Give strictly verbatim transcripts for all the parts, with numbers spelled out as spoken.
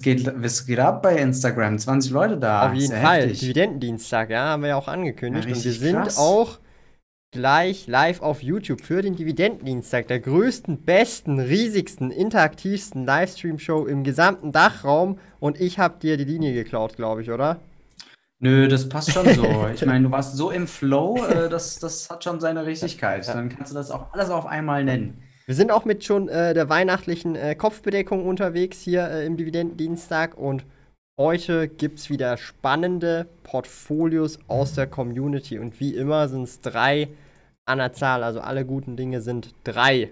geht, was geht ab bei Instagram? zwanzig Leute Auf da. Ist jeden ja Fall. heftig. Dividendendienstag, ja, haben wir ja auch Ja, angekündigt. Und wir richtig sind krass. auch gleich live auf YouTube für den Dividendendienstag, der größten, besten, riesigsten, interaktivsten Livestream-Show im gesamten Dachraum. Und ich habe dir die Linie geklaut, glaube ich, oder? Nö, das passt schon so. Ich meine, du warst so im Flow, äh, das, das hat schon seine Ja, Richtigkeit. ja. Dann kannst du das auch alles auf einmal nennen. Wir sind auch mit schon äh, der weihnachtlichen äh, Kopfbedeckung unterwegs hier äh, im Dividendendienstag und heute gibt es wieder spannende Portfolios aus der Community und wie immer sind es drei an der Zahl, also alle guten Dinge sind drei.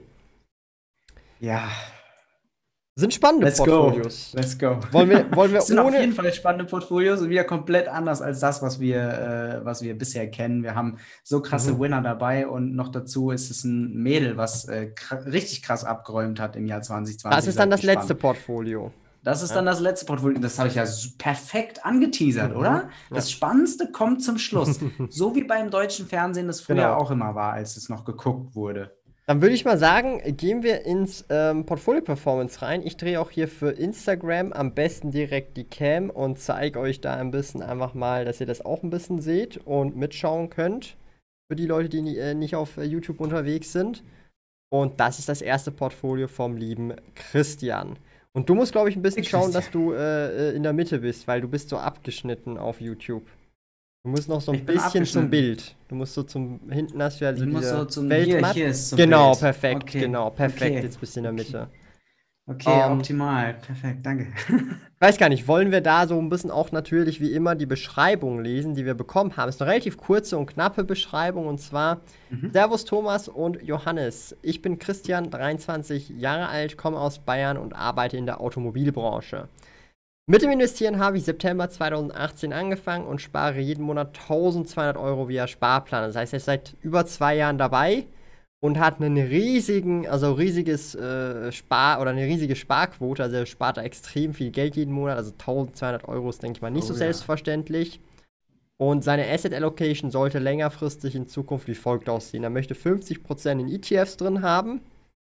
Ja, Sind spannende let's go. Portfolios. Let's go. Wollen wir, wollen wir Es sind auf ohne. jeden Fall spannende Portfolios und wieder komplett anders als das, was wir, äh, was wir bisher kennen. Wir haben so krasse Mhm. Winner dabei und noch dazu ist es ein Mädel, was äh, kr richtig krass abgeräumt hat im Jahr zwanzig zwanzig. Das ist dann Seid das letzte gespannt. Portfolio. Das ist Ja. dann das letzte Portfolio. Das habe ich ja su- perfekt angeteasert, Mhm. oder? Ja. Das Spannendste kommt zum Schluss. So wie beim deutschen Fernsehen das früher Genau. auch immer war, als es noch geguckt wurde. Dann würde ich mal sagen, gehen wir ins ähm, Portfolio-Performance rein. Ich drehe auch hier für Instagram am besten direkt die Cam und zeige euch da ein bisschen einfach mal, dass ihr das auch ein bisschen seht und mitschauen könnt. Für die Leute, die nie, äh, nicht auf äh, YouTube unterwegs sind. Und das ist das erste Portfolio vom lieben Christian. Und du musst, glaube ich, ein bisschen Hey, schauen, Christian. dass du äh, äh, in der Mitte bist, weil du bist so abgeschnitten auf YouTube. Du musst noch so ein Ich bin bisschen zum abgeschnitten. Bild. Du musst so zum, hinten hast du ja so Ich muss diese so zum, hier, Weltmap. hier ist zum Genau, Bild. perfekt, Okay, genau, perfekt. okay, Jetzt bist du in der okay. Mitte. Okay, Ähm, optimal. Perfekt, danke. weiß gar nicht, wollen wir da so ein bisschen auch natürlich wie immer die Beschreibung lesen, die wir bekommen haben? Ist eine relativ kurze und knappe Beschreibung und zwar: Mhm. Servus Thomas und Johannes. Ich bin Christian, dreiundzwanzig Jahre alt, komme aus Bayern und arbeite in der Automobilbranche. Mit dem Investieren habe ich September zweitausendachtzehn angefangen und spare jeden Monat tausendzweihundert Euro via Sparplan. Das heißt, er ist seit über zwei Jahren dabei und hat einen riesigen, also riesiges äh, Spar- oder eine riesige Sparquote. Also er spart da extrem viel Geld jeden Monat. Also tausendzweihundert Euro ist, denke ich mal, nicht Oh so ja. selbstverständlich. Und seine Asset Allocation sollte längerfristig in Zukunft wie folgt aussehen. Er möchte fünfzig Prozent in E T Fs drin haben,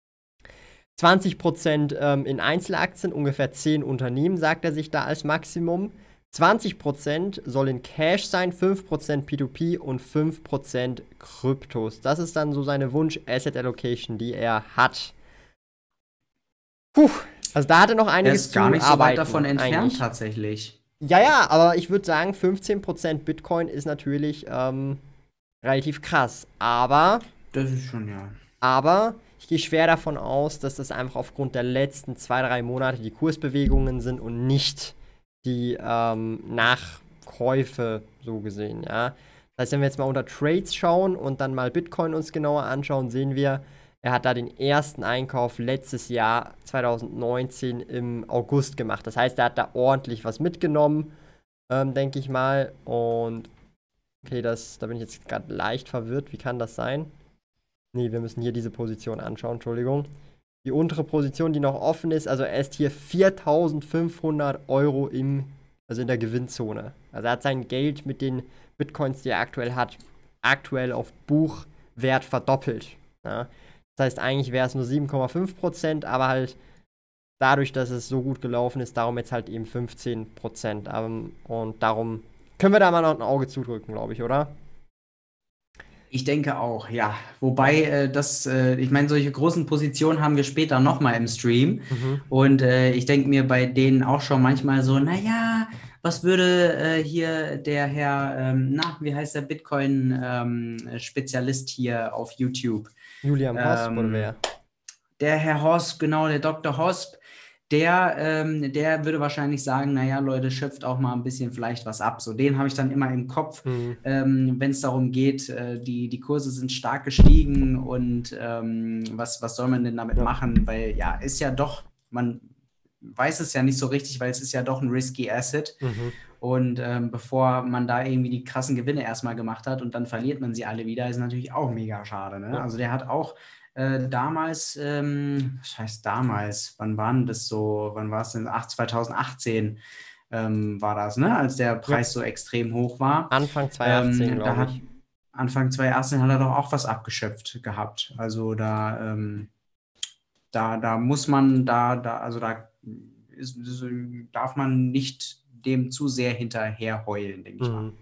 zwanzig Prozent ähm, in Einzelaktien, ungefähr zehn Unternehmen, sagt er sich da als Maximum. zwanzig Prozent soll in Cash sein, fünf Prozent P zwei P und fünf Prozent Kryptos. Das ist dann so seine Wunsch-Asset Allocation, die er hat. Puh, also da hat er noch Er einiges ist zu gar nicht so weit arbeiten, davon entfernt, eigentlich. tatsächlich. Ja, ja, aber ich würde sagen, fünfzehn Prozent Bitcoin ist natürlich ähm, relativ krass. Aber Das ist schon, ja. Aber ich gehe schwer davon aus, dass das einfach aufgrund der letzten zwei, drei Monate die Kursbewegungen sind und nicht die ähm, Nachkäufe so gesehen, ja. Das heißt, wenn wir jetzt mal unter Trades schauen und dann mal Bitcoin uns genauer anschauen, sehen wir, er hat da den ersten Einkauf letztes Jahr, zweitausendneunzehn, im August gemacht. Das heißt, er hat da ordentlich was mitgenommen, ähm, denke ich mal. Und okay, das, da bin ich jetzt gerade leicht verwirrt. Wie kann das sein? Nee, wir müssen hier diese Position anschauen, Entschuldigung. Die untere Position, die noch offen ist, also er ist hier viertausendfünfhundert Euro im, also in der Gewinnzone. Also er hat sein Geld mit den Bitcoins, die er aktuell hat, aktuell auf Buchwert verdoppelt. Ja. Das heißt, eigentlich wäre es nur sieben Komma fünf Prozent, aber halt dadurch, dass es so gut gelaufen ist, darum jetzt halt eben fünfzehn Prozent. Um, und darum können wir da mal noch ein Auge zudrücken, glaube ich, oder? Ich denke auch, ja. Ja. Wobei äh, das, äh, ich meine, solche großen Positionen haben wir später nochmal im Stream. Mhm. Und äh, ich denke mir bei denen auch schon manchmal so, naja, was würde äh, hier der Herr, ähm, na, wie heißt der Bitcoin-Spezialist hier auf YouTube? Julian Hosp oder Ähm, wer? Der Herr Hosp, genau, der Doktor Hosp, der, ähm, der würde wahrscheinlich sagen, naja, Leute, schöpft auch mal ein bisschen vielleicht was ab. So, den habe ich dann immer im Kopf, Mhm. ähm, wenn es darum geht, äh, die, die Kurse sind stark gestiegen und ähm, was, was soll man denn damit Ja. machen? Weil ja, ist ja doch, man weiß es ja nicht so richtig, weil es ist ja doch ein risky Asset. Mhm. Und ähm, bevor man da irgendwie die krassen Gewinne erstmal gemacht hat und dann verliert man sie alle wieder, ist natürlich auch mega schade. Ne? Ja. Also der hat auch äh, damals, ähm, was heißt damals, wann war denn das so, wann war es denn? Ach, zweitausendachtzehn ähm, war das, ne? Als der Ja. Preis so extrem hoch war. Anfang zweitausendachtzehn, Ähm, da glaube hat ich. Anfang zweitausendachtzehn hat er doch auch was abgeschöpft gehabt. Also da, ähm, da, da muss man, da, da, also da ist, ist, darf man nicht dem zu sehr hinterher heulen, denke ich mal.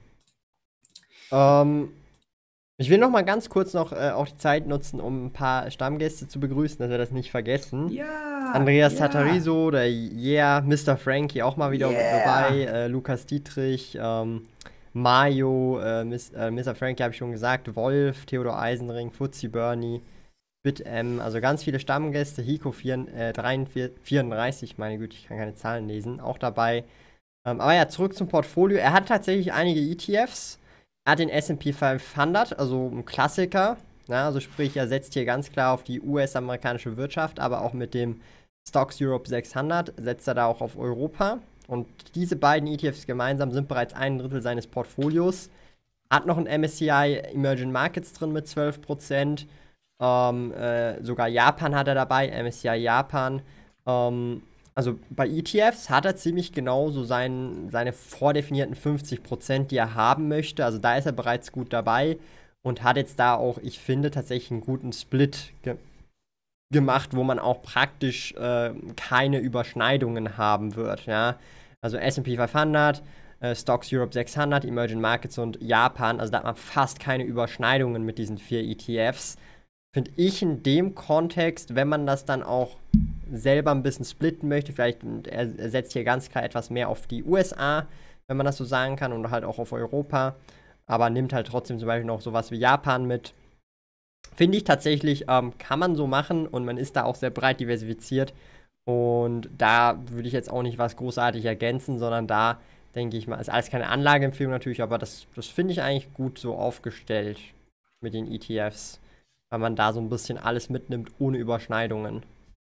Ähm, ich will noch mal ganz kurz noch äh, auch die Zeit nutzen, um ein paar Stammgäste zu begrüßen, dass wir das nicht vergessen. Ja! Andreas ja. Tatariso, der Yeah, Mister Frankie auch mal wieder Yeah. dabei, äh, Lukas Dietrich, ähm, Mario, äh, Miss, äh, Mister Frankie habe ich schon gesagt, Wolf, Theodor Eisenring, Fuzzy Bernie, BitM, also ganz viele Stammgäste, Hiko vierunddreißig, meine Güte, ich kann keine Zahlen lesen, auch dabei. Ähm, aber ja, zurück zum Portfolio. Er hat tatsächlich einige E T Fs. Er hat den S and P fünfhundert, also ein Klassiker. Ja, also sprich, er setzt hier ganz klar auf die U S-amerikanische Wirtschaft, aber auch mit dem Stocks Europe sechshundert setzt er da auch auf Europa. Und diese beiden E T Fs gemeinsam sind bereits ein Drittel seines Portfolios. Hat noch ein M S C I Emerging Markets drin mit zwölf Prozent. Ähm, äh, sogar Japan hat er dabei, M S C I Japan. Ähm, also bei E T Fs hat er ziemlich genau so sein, seine vordefinierten fünfzig Prozent, die er haben möchte. Also da ist er bereits gut dabei und hat jetzt da auch, ich finde, tatsächlich einen guten Split ge gemacht, wo man auch praktisch äh, keine Überschneidungen haben wird. Ja? Also S and P fünfhundert, äh, Stocks Europe sechshundert, Emerging Markets und Japan. Also da hat man fast keine Überschneidungen mit diesen vier E T Fs. Finde ich in dem Kontext, wenn man das dann auch selber ein bisschen splitten möchte, vielleicht er, er setzt hier ganz klar etwas mehr auf die U S A, wenn man das so sagen kann, und halt auch auf Europa, aber nimmt halt trotzdem zum Beispiel noch sowas wie Japan mit. Finde ich tatsächlich, ähm, kann man so machen und man ist da auch sehr breit diversifiziert und da würde ich jetzt auch nicht was großartig ergänzen, sondern da denke ich mal, ist alles keine Anlageempfehlung natürlich, aber das, das finde ich eigentlich gut so aufgestellt mit den E T Fs, weil man da so ein bisschen alles mitnimmt ohne Überschneidungen.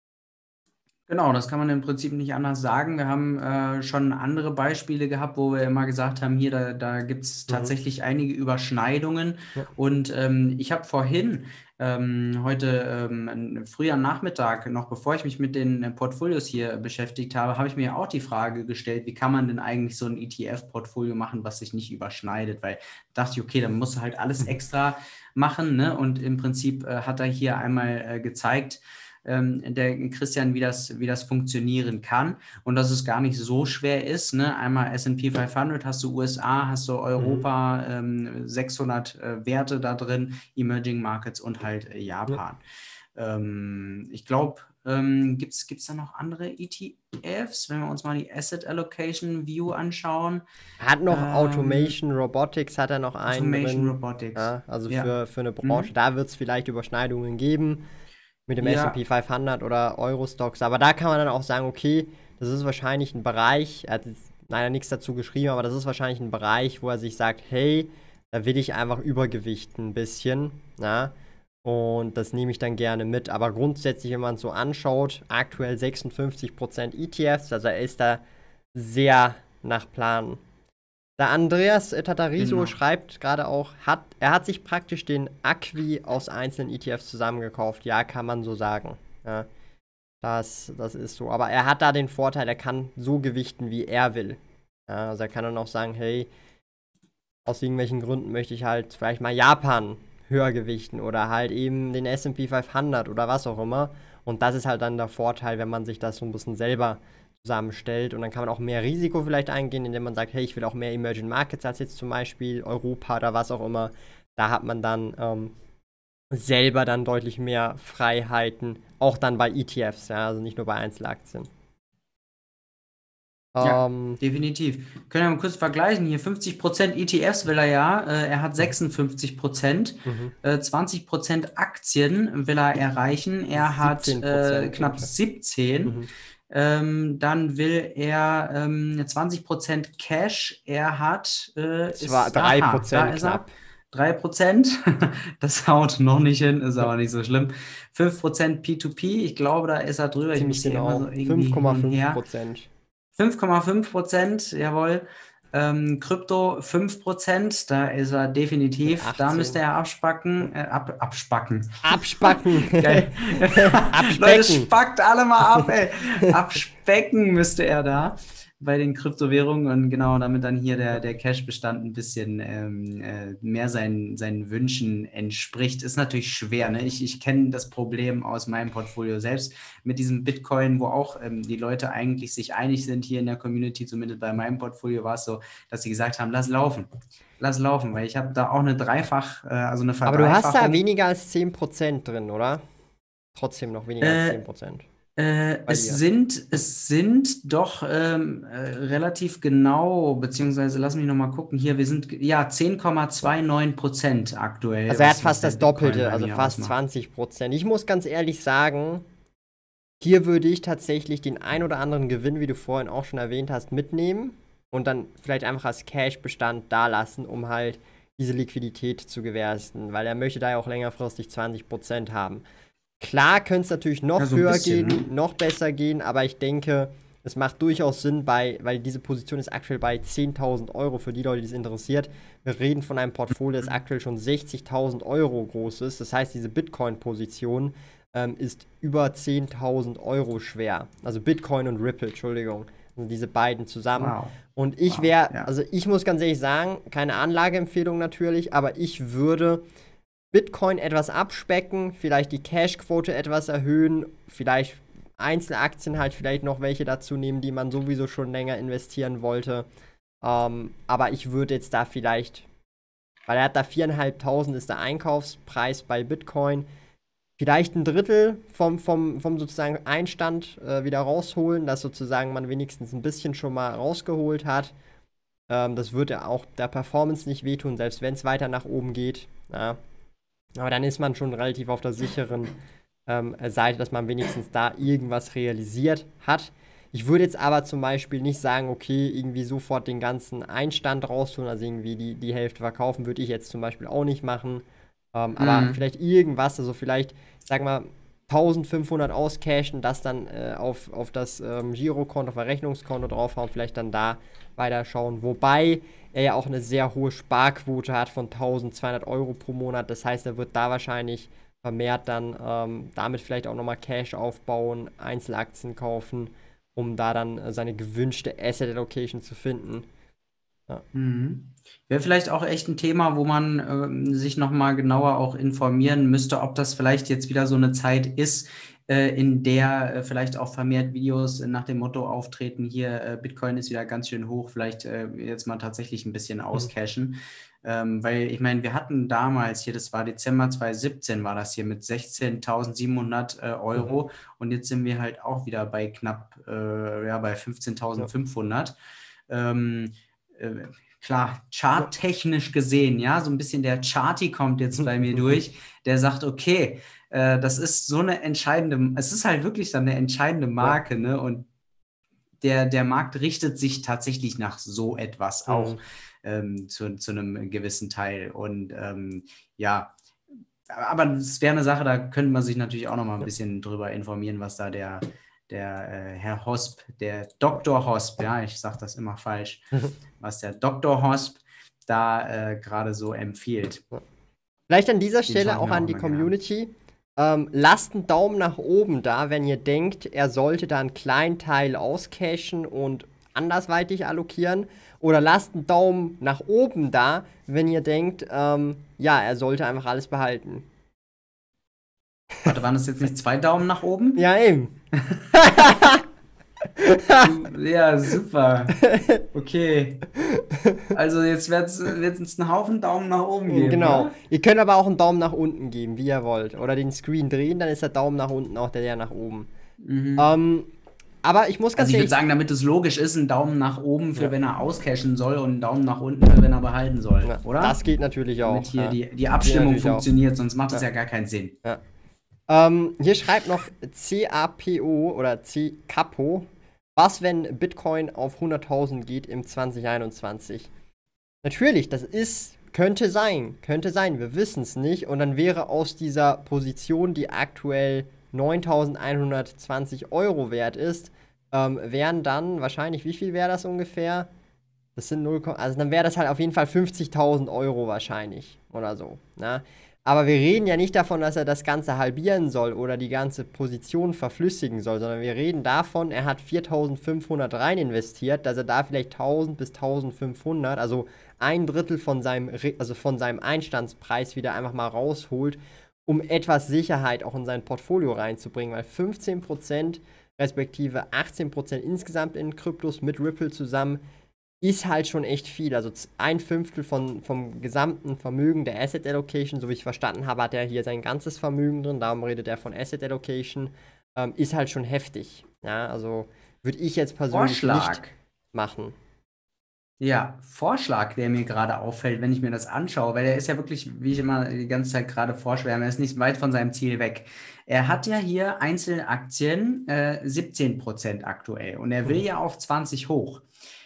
Genau, das kann man im Prinzip nicht anders sagen. Wir haben äh, schon andere Beispiele gehabt, wo wir immer gesagt haben, hier, da, da gibt es Mhm. tatsächlich einige Überschneidungen. Ja. Und ähm, ich habe vorhin, ähm, heute ähm, früh am Nachmittag, noch bevor ich mich mit den äh, Portfolios hier beschäftigt habe, habe ich mir auch die Frage gestellt, wie kann man denn eigentlich so ein E T F-Portfolio machen, was sich nicht überschneidet? Weil da dachte ich, okay, dann musst du halt alles extra machen, ne? Und im Prinzip äh, hat er hier einmal äh, gezeigt, der Christian, wie das, wie das funktionieren kann und dass es gar nicht so schwer ist. Ne? Einmal S and P fünfhundert, hast du U S A, hast du Europa, mhm. ähm, sechshundert äh, Werte da drin, Emerging Markets und halt äh, Japan. Ja. Ähm, ich glaube, ähm, gibt es da noch andere E T Fs, wenn wir uns mal die Asset Allocation View anschauen? Hat noch ähm, Automation Robotics, hat er noch einen Automation drin. Robotics. Ja, also ja. für, für eine Branche, mhm. da wird es vielleicht Überschneidungen geben mit dem ja. S and P fünfhundert oder Eurostoxx, aber da kann man dann auch sagen, okay, das ist wahrscheinlich ein Bereich, er hat jetzt leider nichts dazu geschrieben, aber das ist wahrscheinlich ein Bereich, wo er sich sagt, hey, da will ich einfach übergewichten ein bisschen, ja, und das nehme ich dann gerne mit, aber grundsätzlich, wenn man es so anschaut, aktuell sechsundfünfzig Prozent E T Fs, also er ist da sehr nach Plan. Der Andreas Tatariso genau. schreibt gerade auch, hat, er hat sich praktisch den Acqui aus einzelnen E T Fs zusammengekauft. Ja, kann man so sagen. Ja, das, das ist so. Aber er hat da den Vorteil, er kann so gewichten, wie er will. Ja, also er kann dann auch sagen, hey, aus irgendwelchen Gründen möchte ich halt vielleicht mal Japan höher gewichten oder halt eben den S and P fünfhundert oder was auch immer. Und das ist halt dann der Vorteil, wenn man sich das so ein bisschen selber zusammenstellt und dann kann man auch mehr Risiko vielleicht eingehen, indem man sagt, hey, ich will auch mehr Emerging Markets als jetzt zum Beispiel Europa oder was auch immer. Da hat man dann ähm, selber dann deutlich mehr Freiheiten, auch dann bei E T Fs, ja, also nicht nur bei Einzelaktien. Ja, ähm, definitiv. Können wir mal kurz vergleichen. Hier fünfzig Prozent E T Fs will er ja. Äh, er hat sechsundfünfzig Prozent. Mhm. Äh, zwanzig Prozent Aktien will er erreichen. Er hat äh, knapp ungefähr. siebzehn. Mhm. Ähm, dann will er ähm, zwanzig Prozent Cash. Er hat äh, ist, war drei Prozent aha, knapp. drei Prozent. Das haut noch nicht hin, ist aber nicht so schlimm. fünf Prozent P to P. Ich glaube, da ist er drüber. Ziemlich ich genau. So fünf Komma fünf Prozent. fünf Komma fünf Prozent, jawohl. Ähm, Krypto fünf Prozent, da ist er definitiv, da müsste er abspacken, äh, ab, abspacken. Abspacken. Geil. Leute, spackt alle mal ab, ey. Abspecken müsste er da. bei den Kryptowährungen und genau, damit dann hier der, der Cash-Bestand ein bisschen ähm, äh, mehr seinen, seinen Wünschen entspricht, ist natürlich schwer. Ne? Ich, ich kenne das Problem aus meinem Portfolio selbst mit diesem Bitcoin, wo auch ähm, die Leute eigentlich sich einig sind hier in der Community, zumindest bei meinem Portfolio war es so, dass sie gesagt haben, lass laufen, lass laufen, weil ich habe da auch eine Dreifach, äh, also eine Aber du hast da Verdreifachung. weniger als zehn Prozent drin, oder? Trotzdem noch weniger als Äh, zehn Prozent. Äh, Bei es dir. sind, es sind doch ähm, äh, relativ genau, beziehungsweise lass mich noch mal gucken hier, wir sind ja zehn Komma neunundzwanzig Prozent aktuell, Also er hat was, was fast der das Bitcoin Doppelte, bei also mir fast ausmacht. zwanzig Prozent. Ich muss ganz ehrlich sagen, hier würde ich tatsächlich den ein oder anderen Gewinn, wie du vorhin auch schon erwähnt hast, mitnehmen und dann vielleicht einfach als Cash-Bestand da lassen, um halt diese Liquidität zu gewährleisten, weil er möchte da ja auch längerfristig zwanzig Prozent haben. Klar könnte es natürlich Ja, noch so ein höher bisschen, gehen, ne? noch besser gehen, aber ich denke, es macht durchaus Sinn, bei, weil diese Position ist aktuell bei zehntausend Euro für die Leute, die es interessiert. Wir reden von einem Portfolio, das aktuell schon sechzigtausend Euro groß ist. Das heißt, diese Bitcoin-Position ähm, ist über zehntausend Euro schwer. Also Bitcoin und Ripple, Entschuldigung. Also diese beiden zusammen. Wow. Und ich Wow, wäre, ja. also ich muss ganz ehrlich sagen, keine Anlageempfehlung natürlich, aber ich würde Bitcoin etwas abspecken, vielleicht die Cash-Quote etwas erhöhen, vielleicht Einzelaktien halt vielleicht noch welche dazu nehmen, die man sowieso schon länger investieren wollte. Ähm, aber ich würde jetzt da vielleicht, weil er hat da viertausendfünfhundert ist der Einkaufspreis bei Bitcoin, vielleicht ein Drittel vom, vom, vom sozusagen Einstand äh, wieder rausholen, dass sozusagen man wenigstens ein bisschen schon mal rausgeholt hat. Ähm, das würde ja auch der Performance nicht wehtun, selbst wenn es weiter nach oben geht. Ja. Aber dann ist man schon relativ auf der sicheren ähm, Seite, dass man wenigstens da irgendwas realisiert hat. Ich würde jetzt aber zum Beispiel nicht sagen, okay, irgendwie sofort den ganzen Einstand rausholen, also irgendwie die, die Hälfte verkaufen, würde ich jetzt zum Beispiel auch nicht machen. Ähm, aber Mhm. vielleicht irgendwas, also vielleicht, sag mal, eintausendfünfhundert auscashen, das dann äh, auf, auf das ähm, Girokonto, Verrechnungskonto draufhauen, vielleicht dann da weiterschauen. Wobei er ja auch eine sehr hohe Sparquote hat von eintausendzweihundert Euro pro Monat. Das heißt, er wird da wahrscheinlich vermehrt dann ähm, damit vielleicht auch nochmal Cash aufbauen, Einzelaktien kaufen, um da dann äh, seine gewünschte Asset Allocation zu finden. Ja. Mhm. Wäre vielleicht auch echt ein Thema, wo man ähm, sich nochmal genauer auch informieren müsste, ob das vielleicht jetzt wieder so eine Zeit ist, äh, in der äh, vielleicht auch vermehrt Videos nach dem Motto auftreten, hier äh, Bitcoin ist wieder ganz schön hoch, vielleicht äh, jetzt mal tatsächlich ein bisschen Mhm. auscashen. Ähm, weil ich meine, wir hatten damals hier, das war Dezember zwanzig siebzehn, war das hier mit sechzehntausendsiebenhundert äh, Mhm. Euro und jetzt sind wir halt auch wieder bei knapp, äh, ja, bei Ja. fünfzehntausendfünfhundert. Ähm, äh, Klar, Ja. charttechnisch gesehen, ja, so ein bisschen der Charty kommt jetzt bei mir durch, der sagt, okay, äh, das ist so eine entscheidende, es ist halt wirklich dann eine entscheidende Ja. Marke, ne? Und der, der Markt richtet sich tatsächlich nach so etwas auch Mhm. ähm, zu, zu einem gewissen Teil. Und ähm, ja, aber es wäre eine Sache, da könnte man sich natürlich auch noch mal ein Ja. bisschen drüber informieren, was da der, der äh, Herr Hosp, der Doktor Hosp, ja, ich sage das immer falsch, was der Doktor Hosp da äh, gerade so empfiehlt. Ja. Vielleicht an dieser Den schaue Stelle ich auch mir auch an die immer gerne an. Community. Ähm, lasst einen Daumen nach oben da, wenn ihr denkt, er sollte da einen kleinen Teil auscashen und andersweitig allokieren. Oder lasst einen Daumen nach oben da, wenn ihr denkt, ähm, ja, er sollte einfach alles behalten. Warte, waren das jetzt nicht zwei Daumen nach oben? Ja, eben. Ja, super. Okay. Also jetzt wird es einen Haufen Daumen nach oben geben, Genau. oder? Ihr könnt aber auch einen Daumen nach unten geben, wie ihr wollt. Oder den Screen drehen, dann ist der Daumen nach unten auch der, der nach oben. Mhm. Ähm, aber ich muss Also ganz ich würde ehrlich. sagen, damit es logisch ist, einen Daumen nach oben für Ja, wenn er auscashen soll und einen Daumen nach unten für wenn er behalten soll, ja, das oder? geht natürlich Damit auch. hier Ja. die, die Das geht Abstimmung natürlich auch. funktioniert, sonst macht es Ja, ja gar keinen Sinn. ja. Ähm, hier schreibt noch C A P O oder C Capo. Was, wenn Bitcoin auf hunderttausend geht im zwanzig einundzwanzig? Natürlich, das ist, könnte sein, könnte sein, wir wissen es nicht. Und dann wäre aus dieser Position, die aktuell neuntausendeinhundertzwanzig Euro wert ist, ähm, wären dann wahrscheinlich, wie viel wäre das ungefähr? Das sind null, also dann wäre das halt auf jeden Fall fünfzigtausend Euro wahrscheinlich oder so. Ne? Aber wir reden ja nicht davon, dass er das Ganze halbieren soll oder die ganze Position verflüssigen soll, sondern wir reden davon, er hat viertausendfünfhundert rein investiert, dass er da vielleicht tausend bis eintausendfünfhundert, also ein Drittel von seinem, also von seinem Einstandspreis wieder einfach mal rausholt, um etwas Sicherheit auch in sein Portfolio reinzubringen, weil fünfzehn Prozent respektive achtzehn Prozent insgesamt in Kryptos mit Ripple zusammen ist halt schon echt viel. Also ein Fünftel von, vom gesamten Vermögen der Asset Allocation, so wie ich verstanden habe, hat er hier sein ganzes Vermögen drin, darum redet er von Asset Allocation, ähm, ist halt schon heftig. Ja, also würde ich jetzt persönlich Vorschlag. nicht machen. Ja, Vorschlag, der mir gerade auffällt, wenn ich mir das anschaue, weil er ist ja wirklich, wie ich immer die ganze Zeit gerade vorschwärme, er ist nicht weit von seinem Ziel weg. Er hat ja hier Einzelaktien äh, siebzehn Prozent aktuell und er will Mhm. ja auf zwanzig hoch.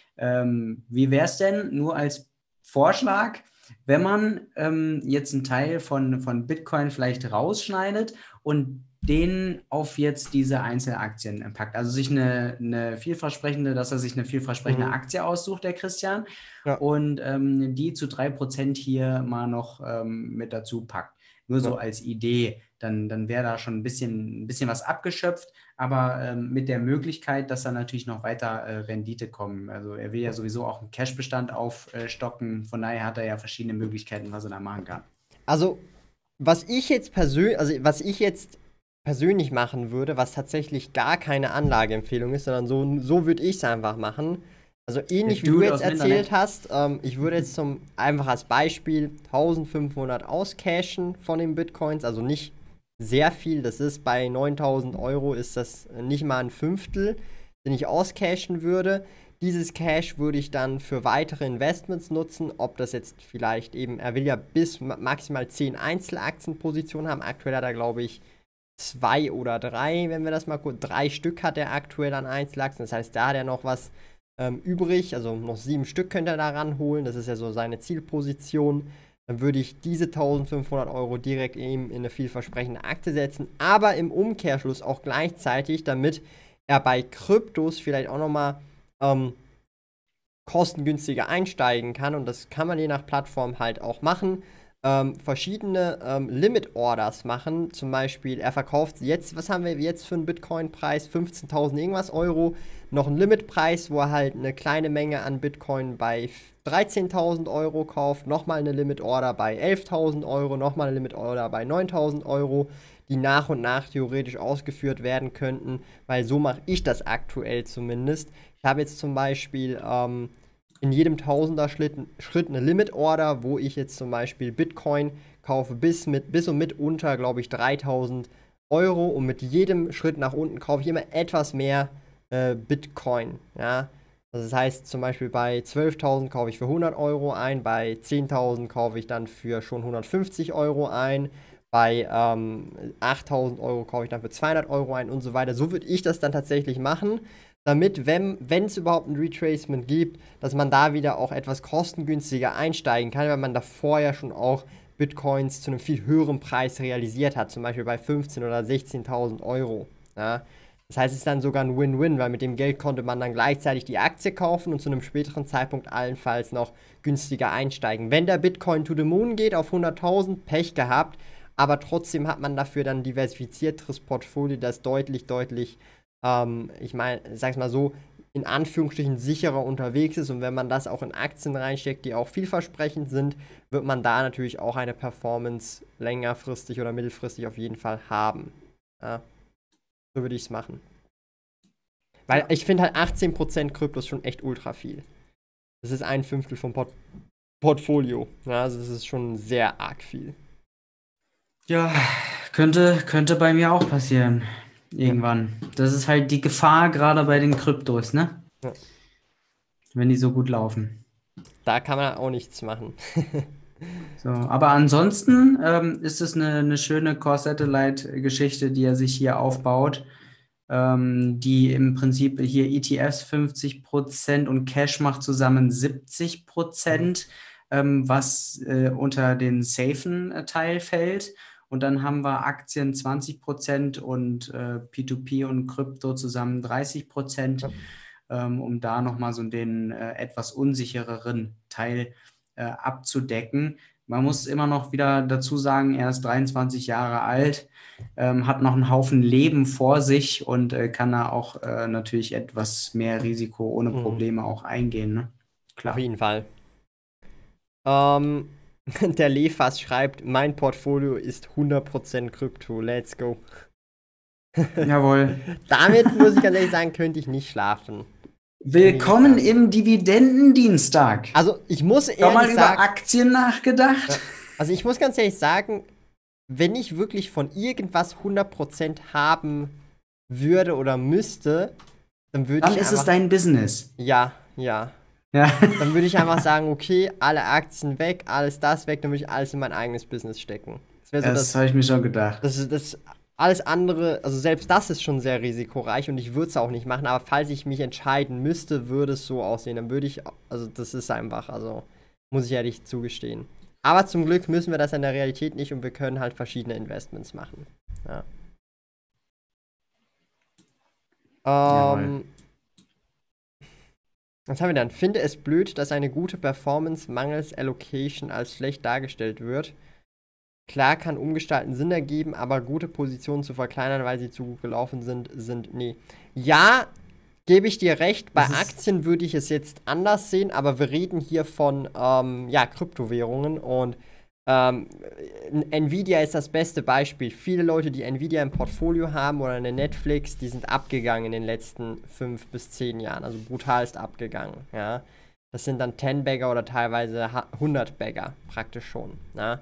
Ähm, wie wäre es denn, nur als Vorschlag, wenn man ähm, jetzt einen Teil von, von Bitcoin vielleicht rausschneidet und den auf jetzt diese Einzelaktien packt? Also sich eine, eine vielversprechende, dass er sich eine vielversprechende Mhm. Aktie aussucht, der Christian, Ja, und ähm, die zu drei Prozent hier mal noch ähm, mit dazu packt. Nur ja. so als Idee, dann, dann wäre da schon ein bisschen, ein bisschen was abgeschöpft, aber ähm, mit der Möglichkeit, dass da natürlich noch weiter äh, Rendite kommen. Also er will ja sowieso auch einen Cash-Bestand aufstocken, von daher hat er ja verschiedene Möglichkeiten, was er da machen kann. Also, was ich jetzt persönlich, also was ich jetzt persönlich machen würde, was tatsächlich gar keine Anlageempfehlung ist, sondern so, so würde ich es einfach machen. Also Der ähnlich wie du Dude aus jetzt dem erzählt Internet. hast, ähm, ich würde jetzt zum, einfach als Beispiel eintausendfünfhundert auscashen von den Bitcoins, also nicht sehr viel, das ist bei neuntausend Euro ist das nicht mal ein Fünftel, den ich auscashen würde. Dieses Cash würde ich dann für weitere Investments nutzen, ob das jetzt vielleicht eben, er will ja bis maximal zehn Einzelaktienpositionen haben. Aktuell hat er, glaube ich, zwei oder drei, wenn wir das mal kurz, drei Stück hat er aktuell an Einzelaktien. Das heißt, da hat er noch was ähm, übrig, also noch sieben Stück könnte er da ranholen. Das ist ja so seine Zielposition. Dann würde ich diese eintausendfünfhundert Euro direkt eben in eine vielversprechende Aktie setzen, aber im Umkehrschluss auch gleichzeitig, damit er bei Kryptos vielleicht auch nochmal ähm, kostengünstiger einsteigen kann, und das kann man je nach Plattform halt auch machen, ähm, verschiedene ähm, Limit-Orders machen. Zum Beispiel, er verkauft jetzt, was haben wir jetzt für einen Bitcoin-Preis? fünfzehntausend irgendwas Euro. Noch einen Limitpreis, wo er halt eine kleine Menge an Bitcoin bei dreizehntausend Euro kauft. Nochmal eine Limit-Order bei elftausend Euro. Nochmal eine Limit-Order bei neuntausend Euro, die nach und nach theoretisch ausgeführt werden könnten, weil so mache ich das aktuell zumindest. Ich habe jetzt zum Beispiel ähm, in jedem Tausender-Schritt Schritt eine Limit-Order, wo ich jetzt zum Beispiel Bitcoin kaufe bis, mit, bis und mit unter, glaube ich, dreitausend Euro, und mit jedem Schritt nach unten kaufe ich immer etwas mehr äh, Bitcoin. Ja? Also das heißt zum Beispiel bei zwölftausend kaufe ich für hundert Euro ein, bei zehntausend kaufe ich dann für schon hundertfünfzig Euro ein, bei ähm, achttausend Euro kaufe ich dann für zweihundert Euro ein und so weiter. So würde ich das dann tatsächlich machen, damit, wenn es überhaupt ein Retracement gibt, dass man da wieder auch etwas kostengünstiger einsteigen kann, weil man da vorher schon auch Bitcoins zu einem viel höheren Preis realisiert hat, zum Beispiel bei fünfzehntausend oder sechzehntausend Euro. Ja? Das heißt, es ist dann sogar ein Win-Win, weil mit dem Geld konnte man dann gleichzeitig die Aktie kaufen und zu einem späteren Zeitpunkt allenfalls noch günstiger einsteigen. Wenn der Bitcoin to the moon geht auf hunderttausend, Pech gehabt, aber trotzdem hat man dafür dann ein diversifizierteres Portfolio, das deutlich, deutlich, ähm, ich meine, sag's mal so, in Anführungsstrichen sicherer unterwegs ist, und wenn man das auch in Aktien reinsteckt, die auch vielversprechend sind, wird man da natürlich auch eine Performance längerfristig oder mittelfristig auf jeden Fall haben. Ja, so würde ich es machen. Weil Ja. ich finde halt achtzehn Prozent Kryptos schon echt ultra viel. Das ist ein Fünftel vom Port Portfolio. Ja, also das ist schon sehr arg viel. Ja, könnte, könnte bei mir auch passieren. Ja, Irgendwann. Das ist halt die Gefahr gerade bei den Kryptos, ne? ja. Wenn die so gut laufen. Da kann man auch nichts machen. So, aber ansonsten ähm, ist es eine, eine schöne Core-Satellite-Geschichte, die er sich hier aufbaut, ähm, die im Prinzip hier E T Fs fünfzig Prozent und Cash macht zusammen siebzig Mhm. Prozent, ähm, was äh, unter den safen äh, Teil fällt. Und dann haben wir Aktien zwanzig Prozent und äh, P zwei P und Krypto zusammen dreißig Prozent, Ja. ähm, um da nochmal so den äh, etwas unsichereren Teil äh, abzudecken. Man muss immer noch wieder dazu sagen, er ist dreiundzwanzig Jahre alt, ähm, hat noch einen Haufen Leben vor sich und äh, kann da auch äh, natürlich etwas mehr Risiko ohne Mhm. Probleme auch eingehen, ne? Auf Klar. jeden Fall. Ähm, der Lefas schreibt, mein Portfolio ist hundert Prozent Krypto. Let's go. Jawohl. Damit muss ich ganz ehrlich sagen, könnte ich nicht schlafen. Könnte ich nicht Willkommen schlafen. im Dividendendienstag. Also, ich muss Schon mal ehrlich über sagen, Aktien nachgedacht? ja, also ich muss ganz ehrlich sagen, wenn ich wirklich von irgendwas hundert Prozent haben würde oder müsste, dann würde Dann ich ist es einfach, dein Business. ja, ja. Ja. Dann würde ich einfach sagen, okay, alle Aktien weg, alles das weg, dann würde ich alles in mein eigenes Business stecken. Das wäre so Das das, habe ich mir schon gedacht. das, das, alles andere, also selbst das ist schon sehr risikoreich und ich würde es auch nicht machen, aber falls ich mich entscheiden müsste, würde es so aussehen, dann würde ich, also das ist einfach, also muss ich ehrlich zugestehen. Aber zum Glück müssen wir das in der Realität nicht und wir können halt verschiedene Investments machen. Ja. Jawohl. Ähm, was haben wir dann? Finde es blöd, dass eine gute Performance mangels Allocation als schlecht dargestellt wird. Klar kann Umgestalten Sinn ergeben, aber gute Positionen zu verkleinern, weil sie zu gut gelaufen sind, sind nee. Ja, gebe ich dir recht. Bei Das ist Aktien würde ich es jetzt anders sehen, aber wir reden hier von ähm, ja, Kryptowährungen und ähm, Nvidia ist das beste Beispiel. Viele Leute, die Nvidia im Portfolio haben oder eine Netflix, die sind abgegangen in den letzten fünf bis zehn Jahren. Also brutalst abgegangen. Ja? Das sind dann zehn-Bagger oder teilweise hundert-Bagger praktisch schon. Ja?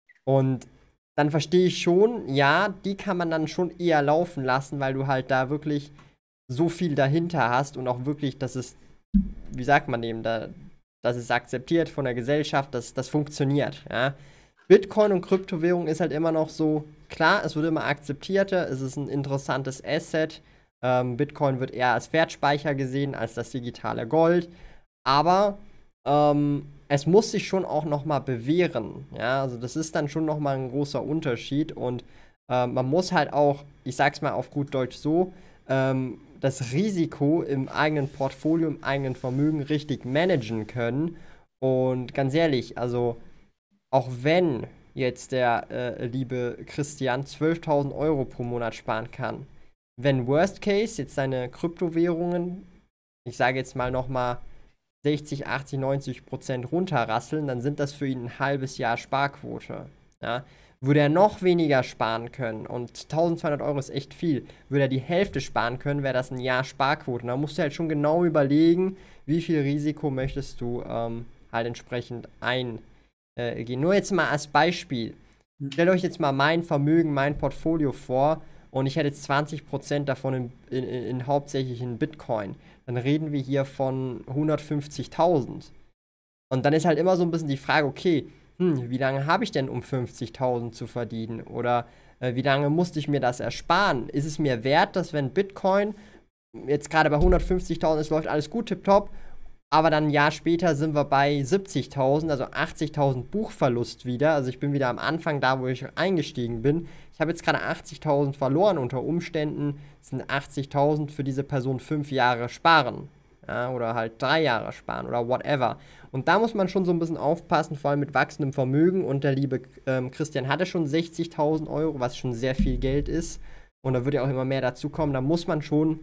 Und dann verstehe ich schon, ja, die kann man dann schon eher laufen lassen, weil du halt da wirklich so viel dahinter hast und auch wirklich, dass es, wie sagt man dem, da, dass es akzeptiert von der Gesellschaft, dass das funktioniert, ja. Bitcoin und Kryptowährung ist halt immer noch so, klar, es wird immer akzeptierter, es ist ein interessantes Asset. Ähm, Bitcoin wird eher als Wertspeicher gesehen, als das digitale Gold. Aber ähm, es muss sich schon auch noch mal bewähren. Ja, also das ist dann schon noch mal ein großer Unterschied. Und äh, man muss halt auch, ich sag's mal auf gut Deutsch so, ähm, das Risiko im eigenen Portfolio, im eigenen Vermögen richtig managen können. Und ganz ehrlich, also auch wenn jetzt der äh, liebe Christian zwölftausend Euro pro Monat sparen kann, wenn Worst Case jetzt seine Kryptowährungen, ich sage jetzt mal noch mal sechzig, achtzig, neunzig Prozent runterrasseln, dann sind das für ihn ein halbes Jahr Sparquote. Ja? Würde er noch weniger sparen können, und eintausendzweihundert Euro ist echt viel, würde er die Hälfte sparen können, wäre das ein Jahr Sparquote. Da musst du halt schon genau überlegen, wie viel Risiko möchtest du ähm, halt entsprechend eingehen. Äh, Nur jetzt mal als Beispiel. Stellt euch jetzt mal mein Vermögen, mein Portfolio vor und ich hätte jetzt zwanzig Prozent davon in, in, in hauptsächlich in Bitcoin. Dann reden wir hier von hundertfünfzigtausend. Und dann ist halt immer so ein bisschen die Frage, okay, hm, wie lange habe ich denn, um fünfzigtausend zu verdienen? Oder äh, wie lange musste ich mir das ersparen? Ist es mir wert, dass wenn Bitcoin jetzt gerade bei hundertfünfzigtausend ist, läuft alles gut, tipptopp, aber dann ein Jahr später sind wir bei siebzigtausend, also achtzigtausend Buchverlust wieder. Also ich bin wieder am Anfang da, wo ich eingestiegen bin. Ich habe jetzt gerade achtzigtausend verloren. Unter Umständen sind achtzigtausend für diese Person fünf Jahre sparen. Ja, oder halt drei Jahre sparen oder whatever. Und da muss man schon so ein bisschen aufpassen, vor allem mit wachsendem Vermögen. Und der liebe ähm, Christian hatte schon sechzigtausend Euro, was schon sehr viel Geld ist. Und da wird ja auch immer mehr dazukommen. Da muss man schon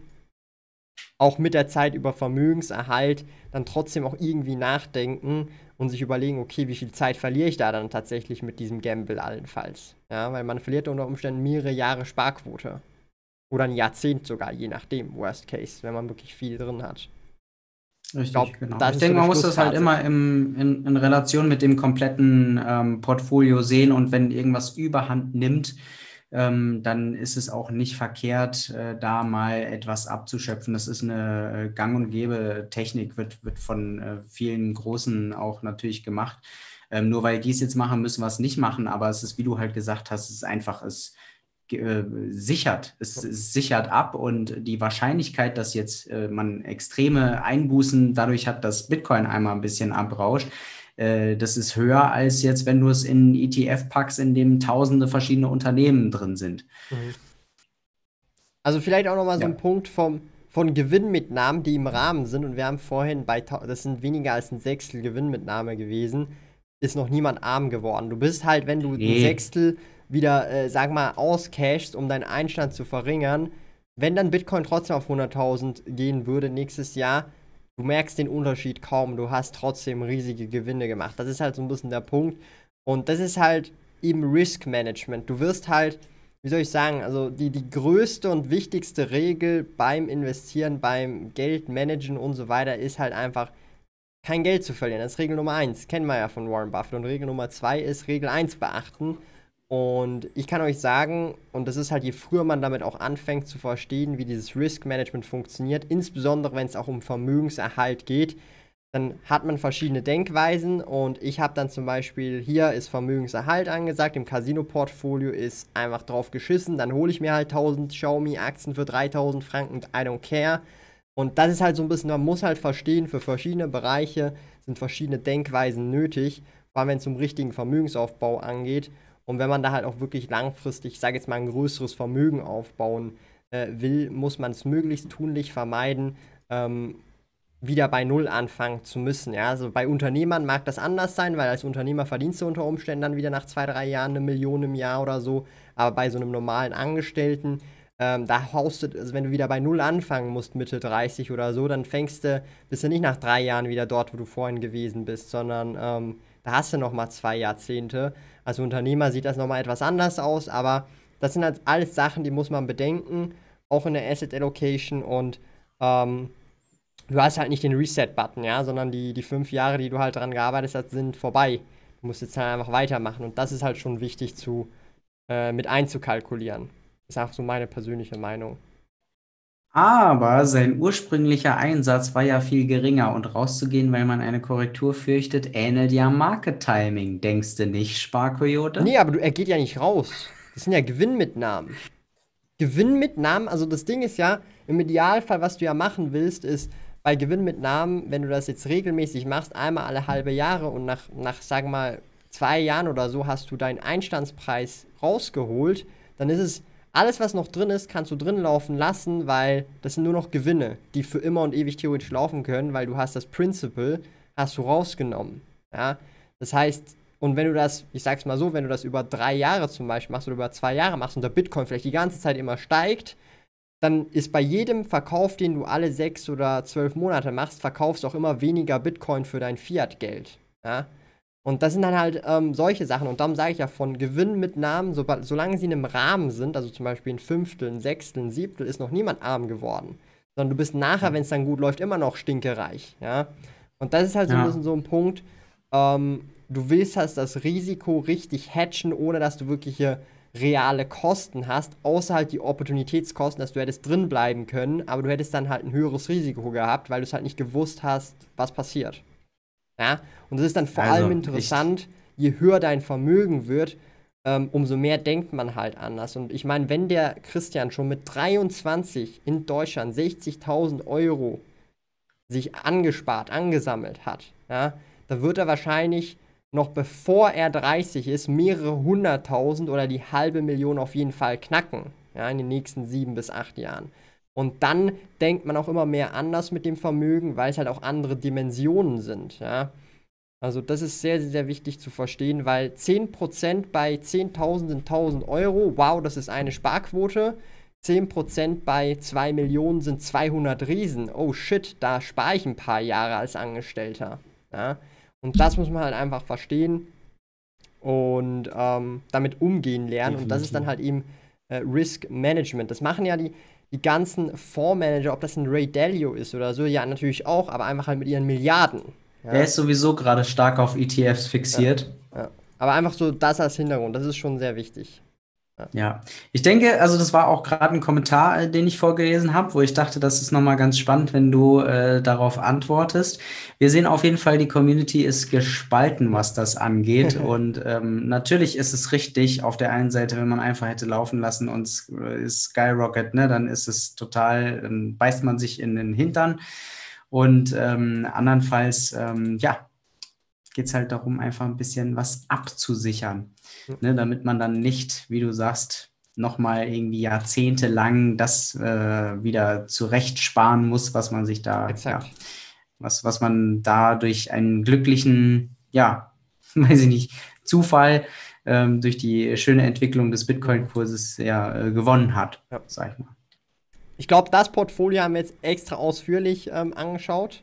auch mit der Zeit über Vermögenserhalt dann trotzdem auch irgendwie nachdenken und sich überlegen, okay, wie viel Zeit verliere ich da dann tatsächlich mit diesem Gamble allenfalls. Ja, weil man verliert unter Umständen mehrere Jahre Sparquote. Oder ein Jahrzehnt sogar, je nachdem, Worst Case, wenn man wirklich viel drin hat. Ich glaube, richtig, genau. das Ich ist so denke, das man muss das halt Schlussfazit. immer im, in, in Relation mit dem kompletten ähm, Portfolio sehen und wenn irgendwas Überhand nimmt, ähm, dann ist es auch nicht verkehrt, äh, da mal etwas abzuschöpfen. Das ist eine äh, gang und gäbe Technik, wird, wird von äh, vielen Großen auch natürlich gemacht. Ähm, nur weil die es jetzt machen, müssen wir es nicht machen, aber es ist, wie du halt gesagt hast, es ist einfach, es äh, sichert, es, es sichert ab und die Wahrscheinlichkeit, dass jetzt äh, man extreme Einbußen dadurch hat, dass Bitcoin einmal ein bisschen abrauscht, äh, das ist höher als jetzt, wenn du es in einen E T F packst, in dem tausende verschiedene Unternehmen drin sind. Mhm. Also vielleicht auch nochmal so ein Ja. Punkt vom, von Gewinnmitnahmen, die im Rahmen sind. Und wir haben vorhin bei, das sind weniger als ein Sechstel Gewinnmitnahme gewesen. ist noch niemand arm geworden. Du bist halt, wenn du ein Nee. Sechstel wieder, äh, sag mal, auscashst, um deinen Einstand zu verringern, wenn dann Bitcoin trotzdem auf hunderttausend gehen würde nächstes Jahr, du merkst den Unterschied kaum. Du hast trotzdem riesige Gewinne gemacht. Das ist halt so ein bisschen der Punkt. Und das ist halt eben Risk Management. Du wirst halt, wie soll ich sagen, also die, die größte und wichtigste Regel beim Investieren, beim Geldmanagen und so weiter ist halt einfach, kein Geld zu verlieren. Das ist Regel Nummer eins. Kennen wir ja von Warren Buffett. Und Regel Nummer zwei ist Regel eins beachten. Und ich kann euch sagen, und das ist halt, je früher man damit auch anfängt zu verstehen, wie dieses Risk Management funktioniert, insbesondere wenn es auch um Vermögenserhalt geht, dann hat man verschiedene Denkweisen und ich habe dann zum Beispiel, hier ist Vermögenserhalt angesagt, im Casino-Portfolio ist einfach drauf geschissen, dann hole ich mir halt tausend Xiaomi-Aktien für dreitausend Franken, I don't care. Und das ist halt so ein bisschen, man muss halt verstehen, für verschiedene Bereiche sind verschiedene Denkweisen nötig, vor allem wenn es um richtigen Vermögensaufbau angeht. Und wenn man da halt auch wirklich langfristig, ich sage jetzt mal, ein größeres Vermögen aufbauen äh, will, muss man es möglichst tunlich vermeiden, ähm, wieder bei Null anfangen zu müssen. Ja? Also bei Unternehmern mag das anders sein, weil als Unternehmer verdienst du unter Umständen dann wieder nach zwei, drei Jahren eine Million im Jahr oder so. Aber bei so einem normalen Angestellten, ähm, da haust du, also wenn du wieder bei Null anfangen musst, Mitte dreißig oder so, dann fängst du, bist du nicht nach drei Jahren wieder dort, wo du vorhin gewesen bist, sondern ähm, da hast du noch mal zwei Jahrzehnte. Als Unternehmer sieht das noch mal etwas anders aus, aber das sind halt alles Sachen, die muss man bedenken, auch in der Asset Allocation und ähm, du hast halt nicht den Reset-Button, ja, sondern die, die fünf Jahre, die du halt dran gearbeitet hast, sind vorbei. Du musst jetzt halt einfach weitermachen und das ist halt schon wichtig zu, äh, mit einzukalkulieren. Das ist auch so meine persönliche Meinung. Aber sein ursprünglicher Einsatz war ja viel geringer und rauszugehen, weil man eine Korrektur fürchtet, ähnelt ja Market Timing. Denkst du nicht, Sparkoyote? Nee, aber du, er geht ja nicht raus. Das sind ja Gewinnmitnahmen. Gewinnmitnahmen, also das Ding ist ja, im Idealfall, was du ja machen willst, ist bei Gewinnmitnahmen, wenn du das jetzt regelmäßig machst, einmal alle halbe Jahre und nach, nach sagen wir mal, zwei Jahren oder so hast du deinen Einstandspreis rausgeholt, dann ist es, alles, was noch drin ist, kannst du drin laufen lassen, weil das sind nur noch Gewinne, die für immer und ewig theoretisch laufen können, weil du hast das Principal, hast du rausgenommen. Ja? Das heißt, und wenn du das, ich sag's mal so, wenn du das über drei Jahre zum Beispiel machst oder über zwei Jahre machst und der Bitcoin vielleicht die ganze Zeit immer steigt, dann ist bei jedem Verkauf, den du alle sechs oder zwölf Monate machst, verkaufst du auch immer weniger Bitcoin für dein Fiat-Geld. Ja? Und das sind dann halt ähm, solche Sachen. Und darum sage ich ja, von Gewinnmitnahmen, so, solange sie in einem Rahmen sind, also zum Beispiel ein Fünftel, ein Sechstel, ein Siebtel, ist noch niemand arm geworden. Sondern du bist nachher, wenn es dann gut läuft, immer noch stinkereich. Ja? Und das ist halt so ein Ja. bisschen so ein Punkt, ähm, du willst halt das Risiko richtig hatchen, ohne dass du wirkliche reale Kosten hast, außer halt die Opportunitätskosten, dass du hättest drin bleiben können, aber du hättest dann halt ein höheres Risiko gehabt, weil du es halt nicht gewusst hast, was passiert. Ja? Und das ist dann vor Also, allem ich, interessant, je höher dein Vermögen wird, ähm, umso mehr denkt man halt anders. Und ich meine, wenn der Christian schon mit dreiundzwanzig in Deutschland sechzigtausend Euro sich angespart, angesammelt hat, ja, da wird er wahrscheinlich noch bevor er dreißig ist, mehrere hunderttausend oder die halbe Million auf jeden Fall knacken, ja, in den nächsten sieben bis acht Jahren. Und dann denkt man auch immer mehr anders mit dem Vermögen, weil es halt auch andere Dimensionen sind, ja. Also das ist sehr, sehr wichtig zu verstehen, weil zehn Prozent bei zehntausend sind tausend Euro, wow, das ist eine Sparquote. zehn Prozent bei zwei Millionen sind zweihundert Riesen. Oh shit, da spare ich ein paar Jahre als Angestellter. Ja? Und das muss man halt einfach verstehen und ähm, damit umgehen lernen. Und das ist dann definitiv. halt eben äh, Risk Management. Das machen ja die, die ganzen Fondsmanager, ob das ein Ray Dalio ist oder so, ja natürlich auch, aber einfach halt mit ihren Milliarden. Der Ja, ist sowieso gerade stark auf E T Fs ja, fixiert. ja. Aber einfach so das als Hintergrund, das ist schon sehr wichtig. Ja. Ja, ich denke, also das war auch gerade ein Kommentar, äh, den ich vorgelesen habe, wo ich dachte, das ist nochmal ganz spannend, wenn du äh, darauf antwortest. Wir sehen auf jeden Fall, die Community ist gespalten, was das angeht. Und ähm, natürlich ist es richtig, auf der einen Seite, wenn man einfach hätte laufen lassen und es äh, ist Skyrocket, ne, dann ist es total, dann beißt man sich in den Hintern. Und ähm, andernfalls, ähm, ja, geht es halt darum, einfach ein bisschen was abzusichern, ne, damit man dann nicht, wie du sagst, nochmal irgendwie jahrzehntelang das äh, wieder zurechtsparen muss, was man sich da, ja, Exakt. was, was man da durch einen glücklichen, ja, weiß ich nicht, Zufall ähm, durch die schöne Entwicklung des Bitcoin-Kurses ja äh, gewonnen hat, Ja. sag ich mal. Ich glaube, das Portfolio haben wir jetzt extra ausführlich ähm, angeschaut.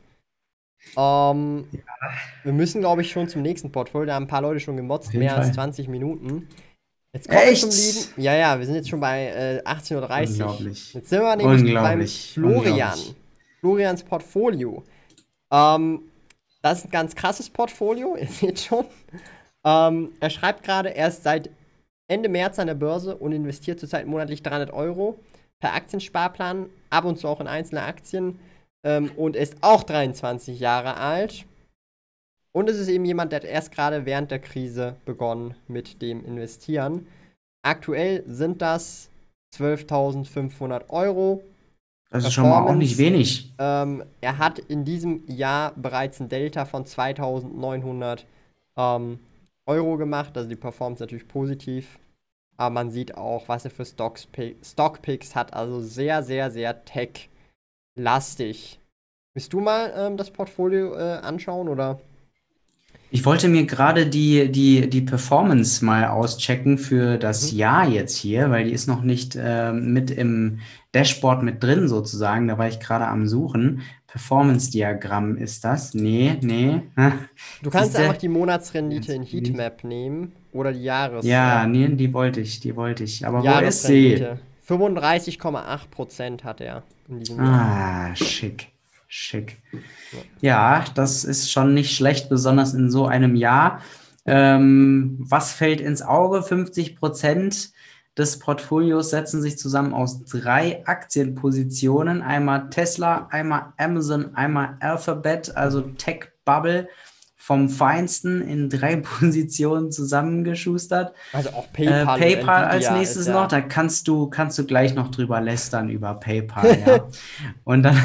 Ähm, Ja. Wir müssen, glaube ich, schon zum nächsten Portfolio. Da haben ein paar Leute schon gemotzt, Auf jeden mehr als Fall. zwanzig Minuten. Jetzt kommen wir zum Echt? lieben. Ja, ja, wir sind jetzt schon bei äh, achtzehn Uhr dreißig. Unglaublich. Jetzt sind wir nämlich beim Unglaublich. Florian. Unglaublich. Florians Portfolio. Ähm, das ist ein ganz krasses Portfolio, ihr seht schon. Ähm, er schreibt gerade, er ist seit Ende März an der Börse und investiert zurzeit monatlich dreihundert Euro per Aktiensparplan, ab und zu auch in einzelne Aktien. Ähm, und er ist auch dreiundzwanzig Jahre alt. Und es ist eben jemand, der hat erst gerade während der Krise begonnen mit dem Investieren. Aktuell sind das zwölftausendfünfhundert Euro. Das ist schon mal auch nicht wenig. Ähm, er hat in diesem Jahr bereits ein Delta von zweitausendneunhundert ähm, Euro gemacht. Also die Performance natürlich positiv. Aber man sieht auch, was er für Stockpicks hat. Also sehr, sehr, sehr tech-lastig. Willst du mal ähm, das Portfolio äh, anschauen, oder? Ich wollte mir gerade die, die, die Performance mal auschecken für das Mhm. Jahr jetzt hier, weil die ist noch nicht ähm, mit im Dashboard mit drin sozusagen. Da war ich gerade am Suchen. Performance-Diagramm ist das? Nee, nee. Du kannst Siehste? einfach die Monatsrendite in Jetzt nicht. Heatmap nehmen oder die Jahres, Ja, äh, nee, die wollte ich, die wollte ich. Aber wo ist sie? Jahresrendite. fünfunddreißig Komma acht Prozent hat er in diesem Jahr. Ah, schick, schick. Ja. Ja, das ist schon nicht schlecht, besonders in so einem Jahr. Ähm, was fällt ins Auge? fünfzig Prozent des Portfolios setzen sich zusammen aus drei Aktienpositionen. Einmal Tesla, einmal Amazon, einmal Alphabet, also Tech Bubble vom Feinsten in drei Positionen zusammengeschustert. Also auch Äh, PayPal, und PayPal als Nvidia nächstes ist ja noch, da kannst du, kannst du gleich noch drüber lästern über PayPal, ja. Und dann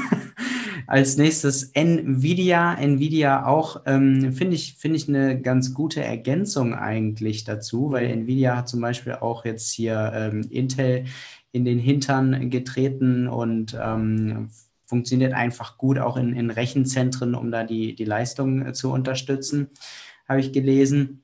als nächstes Nvidia. Nvidia auch, ähm, finde ich, finde ich eine ganz gute Ergänzung eigentlich dazu, weil Mhm. Nvidia hat zum Beispiel auch jetzt hier ähm, Intel in den Hintern getreten und ähm, funktioniert einfach gut auch in, in Rechenzentren, um da die, die Leistung äh, zu unterstützen, habe ich gelesen.